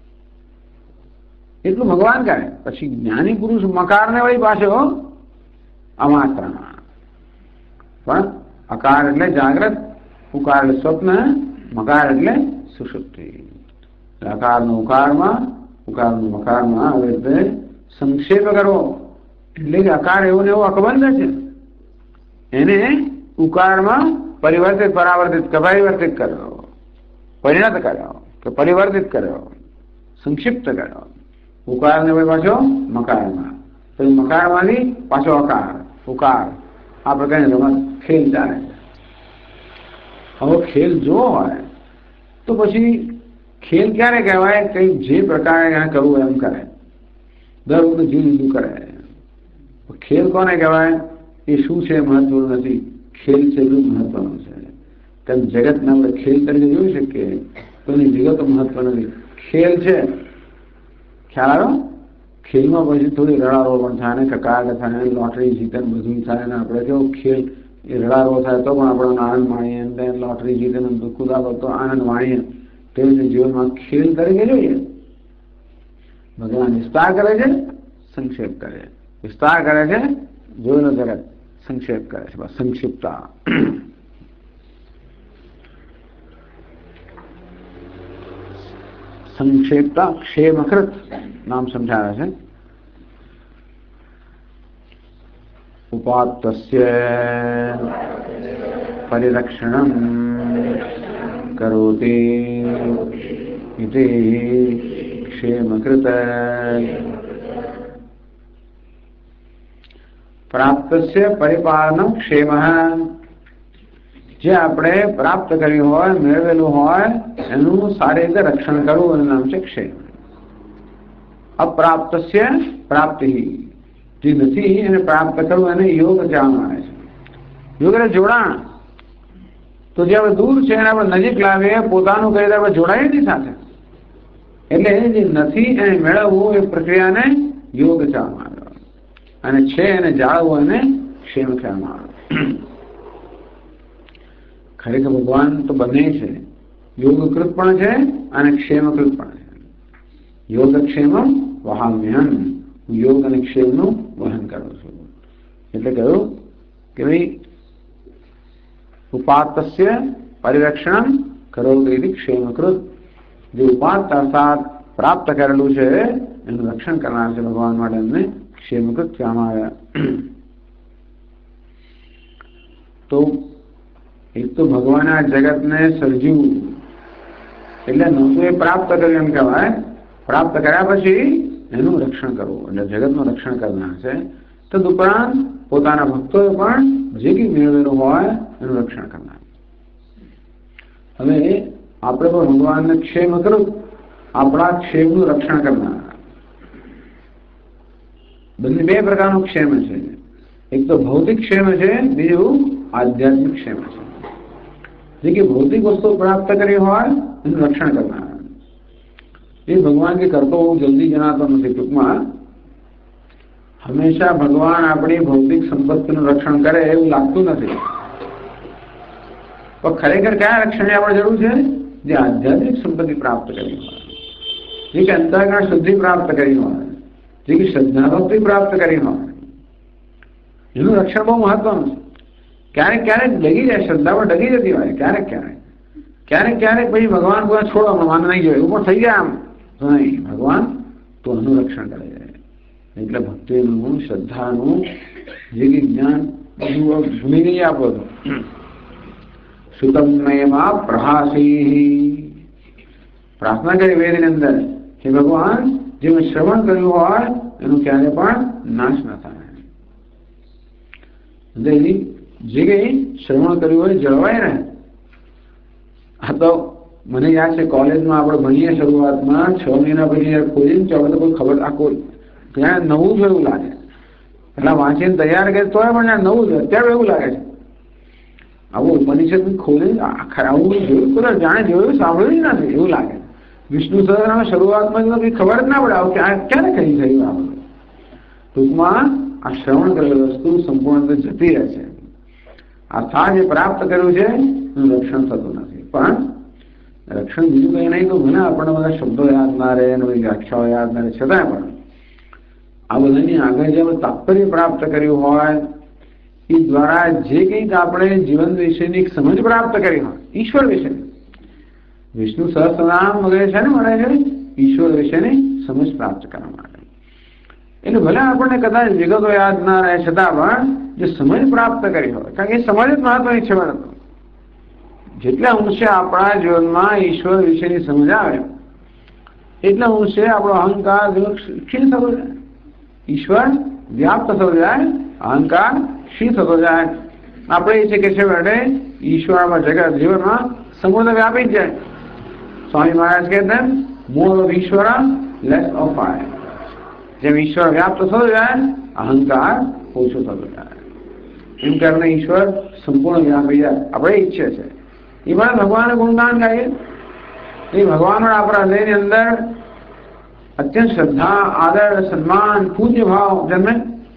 એટલું ભગવાન કરે. પછી જ્ઞાની પુરુષ મકારને વળી પાછો અમાત્રામાં. પણ અકાર એટલે જાગ્રત, ઉકાર એટલે સ્વપ્ન, મકાર એટલે સુષુપ્તિ. અકારનો ઉકારમાં, ઉકારનો મકારમાં આવી રીતે સંક્ષેપ કરવો. એટલે કે અકાર એવો ને એવો અકબંધ છે, એને ઉકારમાં પરિવર્તિત, પરાવર્તિત કે પરિવર્તિત કર્યો, પરિણત કર્યો કે પરિવર્તિત કર્યો, સંક્ષિપ્ત કર્યો. ઉકારને પાછો મકારમાં, પછી મકારમાંથી પાછો અકાર, ઉકાર. આ પ્રકારની રમત ખેલ ચાલે. હવે ખેલ જો હોય તો પછી ખેલ ક્યારે કહેવાય? કઈ જે પ્રકારે એને કરવું એમ કરે, દર વખતે જુદું જુદું કરે. ખેલ કોને કહેવાય? એ શું છે મહત્વનું નથી, ખેલ છે એટલું મહત્વનું છે. તેમ જગતને આપણે ખેલ તરીકે જોઈ શકીએ તો એની વિગતો મહત્વ નથી. ખેલ છે, ખ્યાલ આવ્યો? ખેલમાં પછી થોડી રડારો પણ થાય ને, કકાટ થાય, લોટરી જીતે બધું થાય ને. આપણે કેવું ખેલ એ રડારો થાય તો પણ આપણે આનંદ માણીએ, લોટરી જીતે ને કુદા કરતો આનંદ માણીએ. તેવી રીતે જીવનમાં ખેલ તરીકે જોઈએ. ભગવાન વિસ્તાર કરે છે, સંક્ષેપ કરે. વિસ્તાર કરે છે, જોયેલો જગત સંક્ષેપ કરે છે. બસ સંક્ષિપ્તા. સંક્ષેપતા ક્ષેમકૃત નામ સમજાવે છે. ઉપાત્તસ્ય પરિરક્ષણમ કરોતિ ઇતિ ક્ષેમકૃત. પ્રાપ્તસ્ય પરિપાલનમ ક્ષેમ. જે આપણે પ્રાપ્ત કર્યું હોય, મેળવેલું હોય એનું સારી રીતે રક્ષણ કરવું એનું નામ છે ક્ષેમ. અપ્રાપ્તસ્ય પ્રાપ્તિ. જે નથી એને પ્રાપ્ત કરવું એને યોગ કહેવામાં આવે છે. યોગ એટલે જોડાણ. તો જે આપણે દૂર છે એને આપણે નજીક લાવીએ, પોતાનું કહીએ આપણે જોડાઈએ નહીં સાથે. એટલે જે નથી એને મેળવવું એ પ્રક્રિયાને યોગ કહેવામાં આવે, અને છે એને જાળવવું એને ક્ષેમ કહેવામાં આવે. ખરેખર ભગવાન તો બંને છે, યોગકૃત પણ છે અને ક્ષેમકૃત પણ છે. યોગક્ષેમ વહામ્યહમ. હું યોગ અને ક્ષેમનું વહન કરું છું. એટલે કહ્યું કે ભાઈ ઉપાત્તસ્ય પરિરક્ષણ કરોતિ ક્ષેમકૃત. જે ઉપાત્ત અર્થાત પ્રાપ્ત કરેલું છે એનું રક્ષણ કરનાર છે ભગવાન માટે એમને ક્ષેમકૃત કહેવામાં આવ્યા. તો એક તો ભગવાન આ જગતને સર્જ્યું એટલે નહોતું એ પ્રાપ્ત કર્યું એમ કહેવાય. પ્રાપ્ત કર્યા પછી એનું રક્ષણ કરવું એટલે જગતનું રક્ષણ કરનાર છે. તદુપરાંત પોતાના ભક્તોએ પણ જે કંઈ મેળવેલું હોય એનું રક્ષણ કરનાર. હવે આપણે પણ ભગવાનને ક્ષેમ કરું, આપણા ક્ષેમનું રક્ષણ કરનાર. બંને બે પ્રકારનું ક્ષેમ છે. એક તો ભૌતિક ક્ષેમ છે, બીજું આધ્યાત્મિક ક્ષેમ છે. જે કે ભૌતિક વસ્તુ પ્રાપ્ત કરી હોય એનું રક્ષણ કરનાર એ ભગવાન કે કરતો બહુ જલ્દી જણાતો નથી. ટૂંકમાં હંમેશા ભગવાન આપણી ભૌતિક સંપત્તિનું રક્ષણ કરે એવું લાગતું નથી. પણ ખરેખર કયા રક્ષણની આપણે જરૂર છે? જે આધ્યાત્મિક સંપત્તિ પ્રાપ્ત કરી હોય, જે કે અંતઃકરણ શુદ્ધિ પ્રાપ્ત કરી હોય, જે કે શ્રદ્ધા ભક્તિ પ્રાપ્ત કરી હોય, એનું રક્ષણ બહુ મહત્વનું છે. ક્યારેક ક્યારેક ડગી જાય, શ્રદ્ધા પર ડગી જતી હોય ક્યારેક ક્યારેક ક્યારેક ક્યારેક પછી ભગવાન કોઈ છોડો માન નહીં જોઈએ એવું પણ થઈ જાય. આમ તો નહીં, ભગવાન તો એનું રક્ષણ કરે છે. એટલે ભક્તિનું, શ્રદ્ધાનું, જે કે જ્ઞાન બધું ભૂલી નહીં આપો તો સુતમયમાં પ્રહાસી પ્રાર્થના કરી વેદની અંદર કે ભગવાન જે મેં શ્રવણ કર્યું હોય એનું ક્યારે પણ નાશ ન થાય. જે કઈ શ્રવણ કર્યું હોય જળવાય ને. આ તો મને યાદ છે કોલેજમાં આપણે ભણીએ શરૂઆતમાં છ મહિના પછી ખોલીને ચાલો તો કોઈ ખબર આ કોઈ ત્યાં નવું જ એવું લાગે. પેલા વાંચીને તૈયાર કરે તો પણ નવું જ અત્યારે એવું લાગે છે. આવું ઉપનિષદ ખોલે આવું જોયું બધા જાણે જોયું સાંભળ્યું જ નથી એવું લાગે. વિષ્ણુ સહસ્રનામ શરૂઆતમાં કઈ ખબર જ ના પડે આવું ક્યારે કઈ થયું. આ ટૂંકમાં આ શ્રવણ કરેલી વસ્તુ સંપૂર્ણ જતી રહે છે. આ થા જે પ્રાપ્ત કર્યું છે એનું રક્ષણ થતું નથી. પણ રક્ષણ બીજું કઈ નહીં તો મને આપણને બધા શબ્દો યાદ ના રહે, બધી વ્યાખ્યાઓ યાદ ના રહે, છતાંય પણ આ બધાની આગળ જે તાત્પર્ય પ્રાપ્ત કર્યું હોય એ દ્વારા જે કંઈક આપણે જીવન વિશેની સમજ પ્રાપ્ત કરી હોય ઈશ્વર વિશેની, વિષ્ણુ સહસ્રનામ વગેરે છે ને મળે છે ઈશ્વર વિશેની સમજ પ્રાપ્ત કરવા માટે. એટલે ભલે આપણને કદાચ વિગતો યાદ ના રહે છતાં પણ જે સમજ પ્રાપ્ત કરી હોય, કારણ કે એ સમજ જ મહત્વની છે. જેટલા અંશે આપણા જીવનમાં ઈશ્વર વિશેની સમજ આવે એટલા અંશે આપણો અહંકાર ક્ષીણ થતો જાય, ઈશ્વર વ્યાપ્ત થતો જાય, અહંકાર ક્ષીણ થતો જાય. આપણે એ છે કે છે માટે ઈશ્વરમાં જગત જીવનમાં સમૂળ વ્યાપી જ જાય. સ્વામી મહારાજ કહેતા મોર ઓફ ઈશ્વર લેસ ઓફ ફાયર. જેમ ઈશ્વર વ્યાપ્ત થતો જાય અહંકાર ઓછો થતો જાય. એમ કરીને ઈશ્વર સંપૂર્ણ વ્યાપી જાય. આપણે ઈચ્છે છે એ પણ ભગવાન ગુણગાન ગાઈએ એ ભગવાન આપણા હૃદયની અંદર અત્યંત શ્રદ્ધા, આદર, સન્માન, પૂજ્ય ભાવ જન્મે.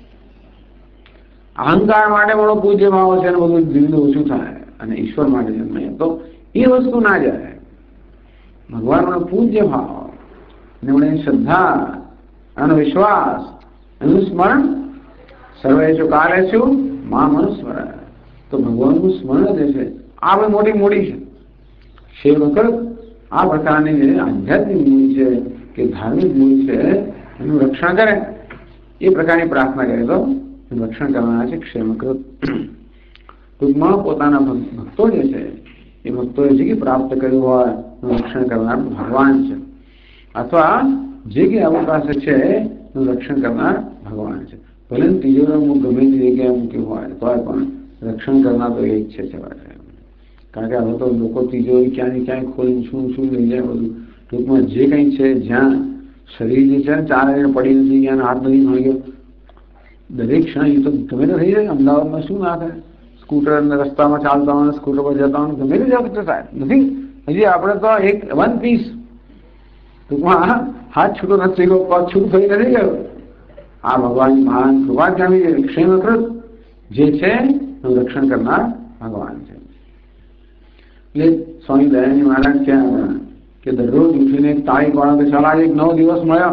અહંકાર માટે બડો પૂજ્ય ભાવ છે અને બધું ધીરે ઓછું થાય અને ઈશ્વર માટે જન્મે તો એ વસ્તુ ના જાય. ભગવાનનો પૂજ્ય ભાવ અને શ્રદ્ધા અને વિશ્વાસ એનું સ્મરણ સર્વે શું કાલે શું મા મનુસ્મર. તો ભગવાનનું સ્મરણ જે છે આ બધી મોટી મૂડી છે. છે વખત આ પ્રકારની જે આધ્યાત્મિક મૂડી છે કે ધાર્મિક મૂડી છે એનું રક્ષણ કરે એ પ્રકારની પ્રાર્થના કરે તો એનું રક્ષણ કરવાના છે ક્ષેમકૃત. ટૂંકમાં પોતાના ભક્તો જે છે એ ભક્તોએ જે કે પ્રાપ્ત કર્યું હોય એનું રક્ષણ કરનાર ભગવાન છે, અથવા જે કે આપણી પાસે છે એનું રક્ષણ કરનાર ભગવાન છે. ભલે તિજોરીમાં ગમે તે જગ્યાએ મૂક્યું હોય તો પણ રક્ષણ કરનાર તો એ જ છે. કારણ કે હવે તો લોકો તિજોરી ક્યાંની ક્યાંય ખોલીને શું શું લઈ જાય બધું. ટૂંકમાં જે કંઈ છે જ્યાં શરીર જે છે ને ચાલે પડી નથી, જ્યાં હાથ નથી મળી ગયો, દરેક ક્ષણ એ તો ગમે તે થઈ જાય. અમદાવાદમાં શું ના થાય, સ્કૂટર રસ્તામાં ચાલતા હોય, સ્કૂટર પર જતા હોય, ગમે તે જતો થાય નથી. હજી આપણે તો એક વન પીસ ટૂંકમાં હાથ છૂટો નથી ગયો, પગ છૂટું થઈ નથી ગયો. આ ભગવાન મહાન કૃપા જાણી ક્ષેમકૃત જે છે એનું રક્ષણ કરનાર ભગવાન છે. એટલે સ્વામી દયાનંદ મહારાજ ક્યાં કે દરરોજ ઉઠીને તાળી પાડો કે ચાલ આજે એક નવો દિવસ મળ્યો.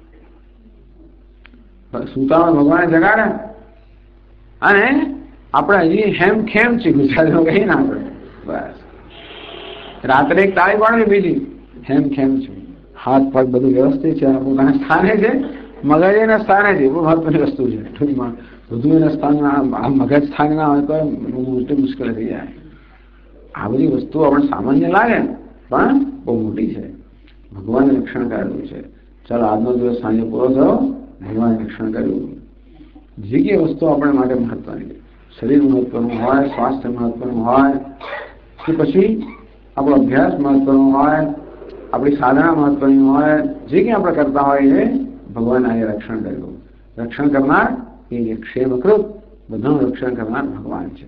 સુતામાં ભગવાને જગાડે અને આપણે હજી હેમ ખેમ છે ગુજરાતીમાં કહીએ ને આપણે બસ રાત્રે એક તાળી પાડવી, બીજી હેમ ખેમ છે, હાથ પગ બધું વ્યવસ્થિત છે, પોતાના સ્થાને છે, મગજ એના સ્થાને છે. બહુ મહત્વની વસ્તુ છે. ટૂંકમાં બધું એના સ્થાનમાં મગજ સ્થાને ના હોય તો મોટી મુશ્કેલ થઈ જાય. આ બધી વસ્તુઓ આપણે સામાન્ય લાગે પણ બહુ મોટી છે. ભગવાને રક્ષણ કરેલું છે. ચાલો આજનો દિવસ સાંજે પૂરો થયો, ભગવાને રક્ષણ કર્યું. જે કે વસ્તુ આપણે માટે મહત્વની, શરીર મહત્વનું હોય, સ્વાસ્થ્ય મહત્વનું હોય કે પછી આપણો અભ્યાસ મહત્વનો હોય, આપણી સાધના મહત્વની હોય, જે કંઈ આપણે કરતા હોય એ ભગવાન આજે રક્ષણ કર્યું. રક્ષણ કરનાર એ ક્ષેમકૃત બધાનું રક્ષણ કરનાર ભગવાન છે.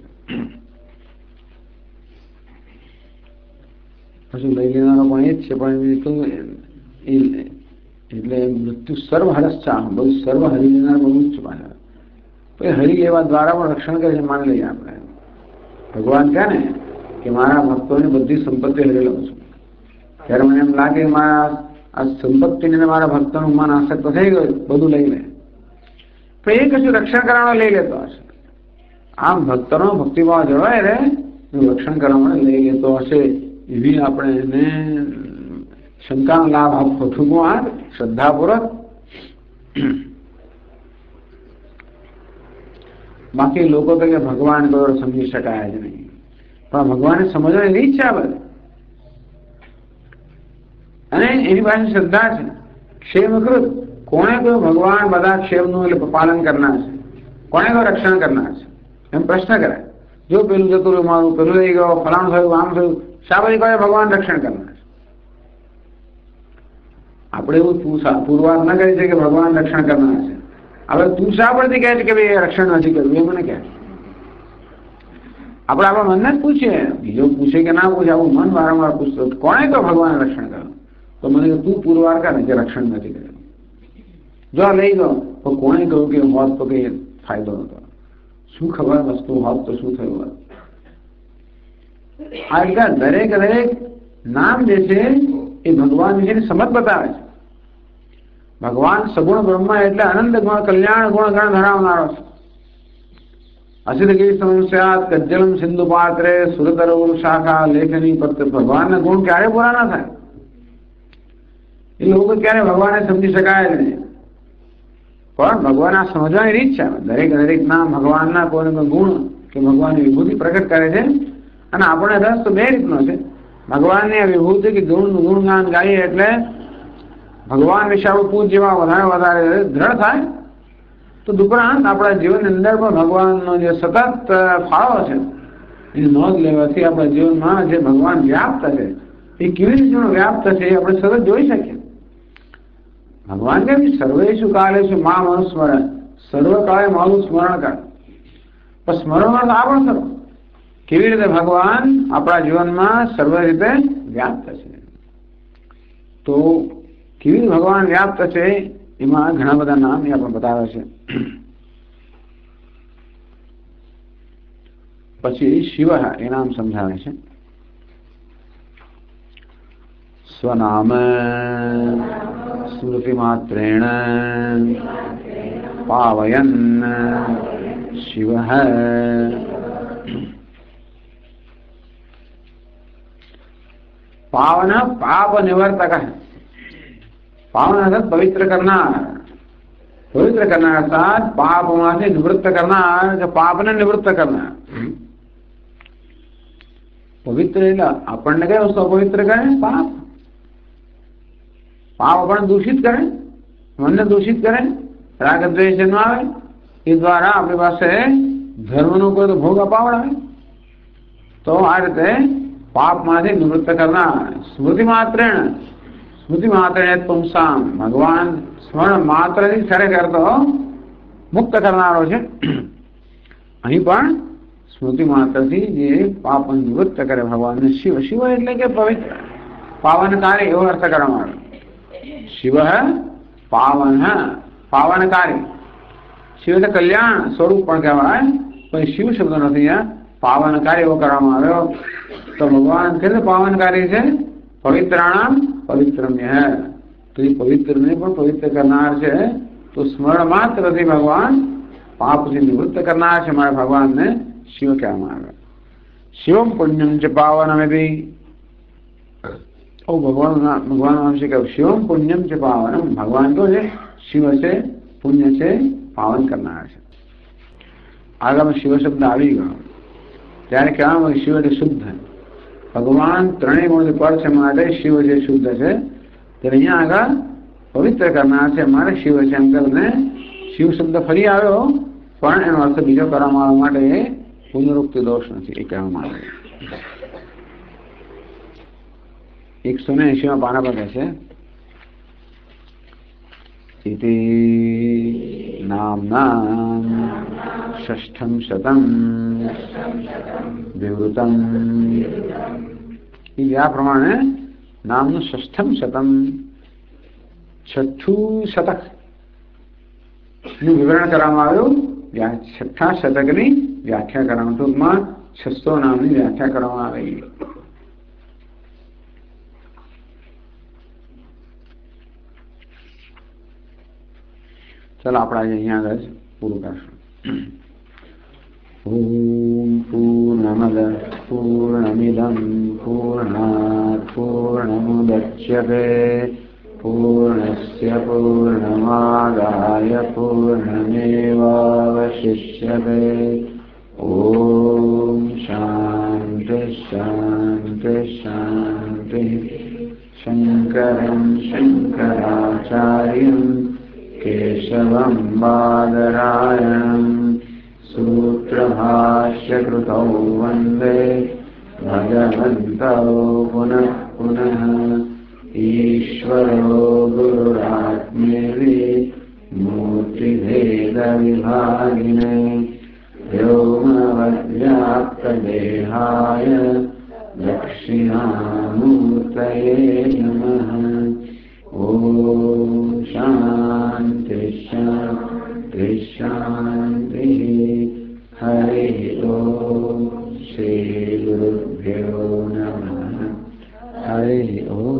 પછી લઈ લેનારો પણ એ જ છે, પણ એટલે મૃત્યુ સર્વ હરશ્ચા, બધું સર્વ હરી લેનાર બહુ જ પાછા. પછી હરી લેવા દ્વારા પણ રક્ષણ કરે છે. માની લઈએ આપણે ભગવાન કહે ને કે મારા ભક્તોની બધી સંપત્તિ હરી લઉં છું, ત્યારે મને એમ લાગે મારા આ સંપત્તિને મારા ભક્તોનું મન આસક્ત થઈ ગયું, બધું લઈ લે. પણ એ કશું રક્ષણ કરવાનો લઈ લેતો હશે. આમ ભક્તનો ભક્તિભાવ જળવાય રે રક્ષણ કરવા માટે લઈ લેતો હશે, એવી આપણે એને શંકાનો લાભ આપવો છું શ્રદ્ધાપૂર્વક. બાકી લોકો તો કે ભગવાન કોઈ સમજી શકાય જ નહીં, પણ ભગવાનને સમજવાની રીત છે આ બધી, અને એની પાસે શ્રદ્ધા છે. ક્ષેમકૃત કોને કોઈ ભગવાન બધા ક્ષેમનું એટલે પાલન કરનાર છે, કોને કોઈ રક્ષણ કરનાર છે એમ પ્રશ્ન કરાય. જો પેલું જતું રહ્યું મારું, પેલું લઈ ગયો, ફલાણું થયું, આમ થયું, શાબાજી કહે ભગવાન રક્ષણ કરનાર છે. આપણે એવું પુરવાર ન કરી છે કે ભગવાન રક્ષણ કરનાર છે. હવે તું શા પરથી કહે છે કે ભાઈ રક્ષણ નથી કર્યું, એ મને કહે. આપણે આપણા મનને જ પૂછીએ, બીજો પૂછે કે ના પૂછે, આવું મન વારંવાર પૂછતો કોણે કહ્યું ભગવાન રક્ષણ કર્યું, તો મને તું પુરવાર કરે કે રક્ષણ નથી કર્યું. જો આ લઈ ગયો તો કોણે કહ્યું કે હોત તો કઈ ફાયદો નતો, શું ખબર વસ્તુ હોત તો શું થયું હોત. આ રીતે દરેક દરેક નામ જે છે એ ભગવાન વિશેની સમજ બતાવે છે. ભગવાન સગુણ બ્રહ્મ એટલે અનંત ગુણ કલ્યાણ ગુણ ગણ ધરાવનારો છે. અસિદ્ધગીરી સમસ્યા કજ્જલમ સિંધુ પાત્રે સુરતરવ શાખા લેખની પત્ર. ભગવાનના ગુણ ક્યારે પૂરા ના થાય, એ લોકો ક્યારે ભગવાનને સમજી શકાય જ નહીં. પણ ભગવાન આ સમજવાની રીત છે. દરેક દરેક નામ ભગવાનના કોઈ ગુણ કે ભગવાનની વિભૂતિ પ્રગટ કરે છે, અને આપણે રસ તો બે રીતનો છે. ભગવાનની આ વિભૂતિ કે ગુણનું ગુણગાન ગાઈએ એટલે ભગવાન વિશે આપણું પૂજ જેવા વધારે વધારે દ્રઢ થાય. તો દુપરાંત આપણા જીવનની અંદર પણ ભગવાનનો જે સતત ફાળો છે એની નોંધ લેવાથી આપણા જીવનમાં જે ભગવાન વ્યાપ્ત છે એ કેવી રીતે વ્યાપ્ત છે એ આપણે સતત જોઈ શકીએ. ભગવાન કે સર્વેશુ કાલેશુ મામ અનુસ્મરણ, સર્વકાળે મારું સ્મરણ કર. પણ સ્મરણ આ પણ કરો કેવી રીતે ભગવાન આપણા જીવનમાં સર્વ રીતે વ્યાપ્ત છે. તો કેવી રીતે ભગવાન વ્યાપ્ત છે એમાં ઘણા બધા નામ એ આપણે બતાવે છે. પછી શિવ એ નામ સમજાવે છે. સ્વનામ સ્મૃતિ માત્રેણ પાવયન શિવ. પાવન પાપ નિवर्तक है. पावन अर्थात पवित्र करना, पवित्र करना अर्थात पाप से निवृत्त करना, पाप ने निवृत्त करना. पवित्र अपन ने उसको पवित्र करें, पाप पाप अपन दूषित करें, मन ने दूषित करें, राग द्वेष जन्मावे, इस द्वारा अपने पास धर्म नो कोई तो भोग अपावड़ावे. तो आ रीते पाप माथे निवृत्त करना. स्मृति मात्रेण, स्मृति मात्र पुंसाम, भगवान स्मरण मात्र खरे करतो मुक्त करनारो छे. અહીં પણ સ્મૃતિ માત્રથી જે પાપ નિવૃત્ત કરે ભગવાન શિવ. શિવ એટલે કે પવિત્ર પાવનકારી એવો અર્થ કરવામાં આવે. શિવ પાવન પાવનકારી. શિવ એટલે કલ્યાણ સ્વરૂપ પણ કહેવાય, પણ શિવ શબ્દ નથી, પાવનકારી એવો કરવામાં આવ્યો. તો ભગવાન કે પાવનકારી છે, પવિત્રાણામ પવિત્રમ્ય હૈ. તો એ પવિત્રને પણ પવિત્ર કરનાર છે. તો સ્મરણ માત્રથી ભગવાન પાપથી નિવૃત્ત કરનાર છે. મારા ભગવાનને શિવ કહેવામાં આવે. શિવમ પુણ્યમ ચ પાવનમેતિ. ઓ ભગવાન ભગવાન નામ છે કહ્યું શિવમ પુણ્યમ ચ પાવનમ. ભગવાન તો છે શિવ છે, પુણ્ય છે, પાવન કરનાર છે. આગળમાં શિવ શબ્દ આવી ગયો ત્યારે કહેવામાં શિવ એટલે શુદ્ધ. ભગવાન ત્રણેય ગુણ પર છે માટે શિવ જે શુદ્ધ છે, ત્યારે અહીંયા આગળ પવિત્ર કરનાર છે મારે શિવ છે એમ કરીને શિવ શબ્દ ફરી આવ્યો, પણ એનો અર્થ બીજો કરવામાં આવવા માટે એ પુનરુક્તિ દોષ નથી એ કહેવામાં આવે. એકસો ને એસી માં પાના પર છે ઇતિ નામના षष्ठं शतं विवृतं या प्रमाणे नामનું ષષ્ઠમ શતમ છઠ્ઠું શતક નું વિવરણ કરવામાં આવ્યું. છઠ્ઠા શતકની વ્યાખ્યા કરવામાં ટૂંકમાં છસો નામની વ્યાખ્યા કરવામાં આવી. चलो આપણે અહીંયા આગળ પૂરું કરશું. ઓમ પૂર્ણમદ પૂર્ણમિદં પૂર્ણાત પૂર્ણમુદચ્યતે પૂર્ણસ્ય પૂર્ણમાદાય પૂર્ણમેવાવશિષ્યતે. ઓમ શાંતિ શાંતિ શાંતિ. શંકરં શંકરાચાર્યં केशवं बादरायणं सूत्रभाष्यकृतौ वन्दे भगवन्तौ पुनः पुनः. ईश्वरो गुरुरात्मेति मूर्तिभेदविभागिने व्योमवद्व्याप्तदेहाय दक्षिणामूर्तये नमः. ओम शांति शांति शांति. हरि ओम. श्री गुरुभ्यो नमः. हरि ओम.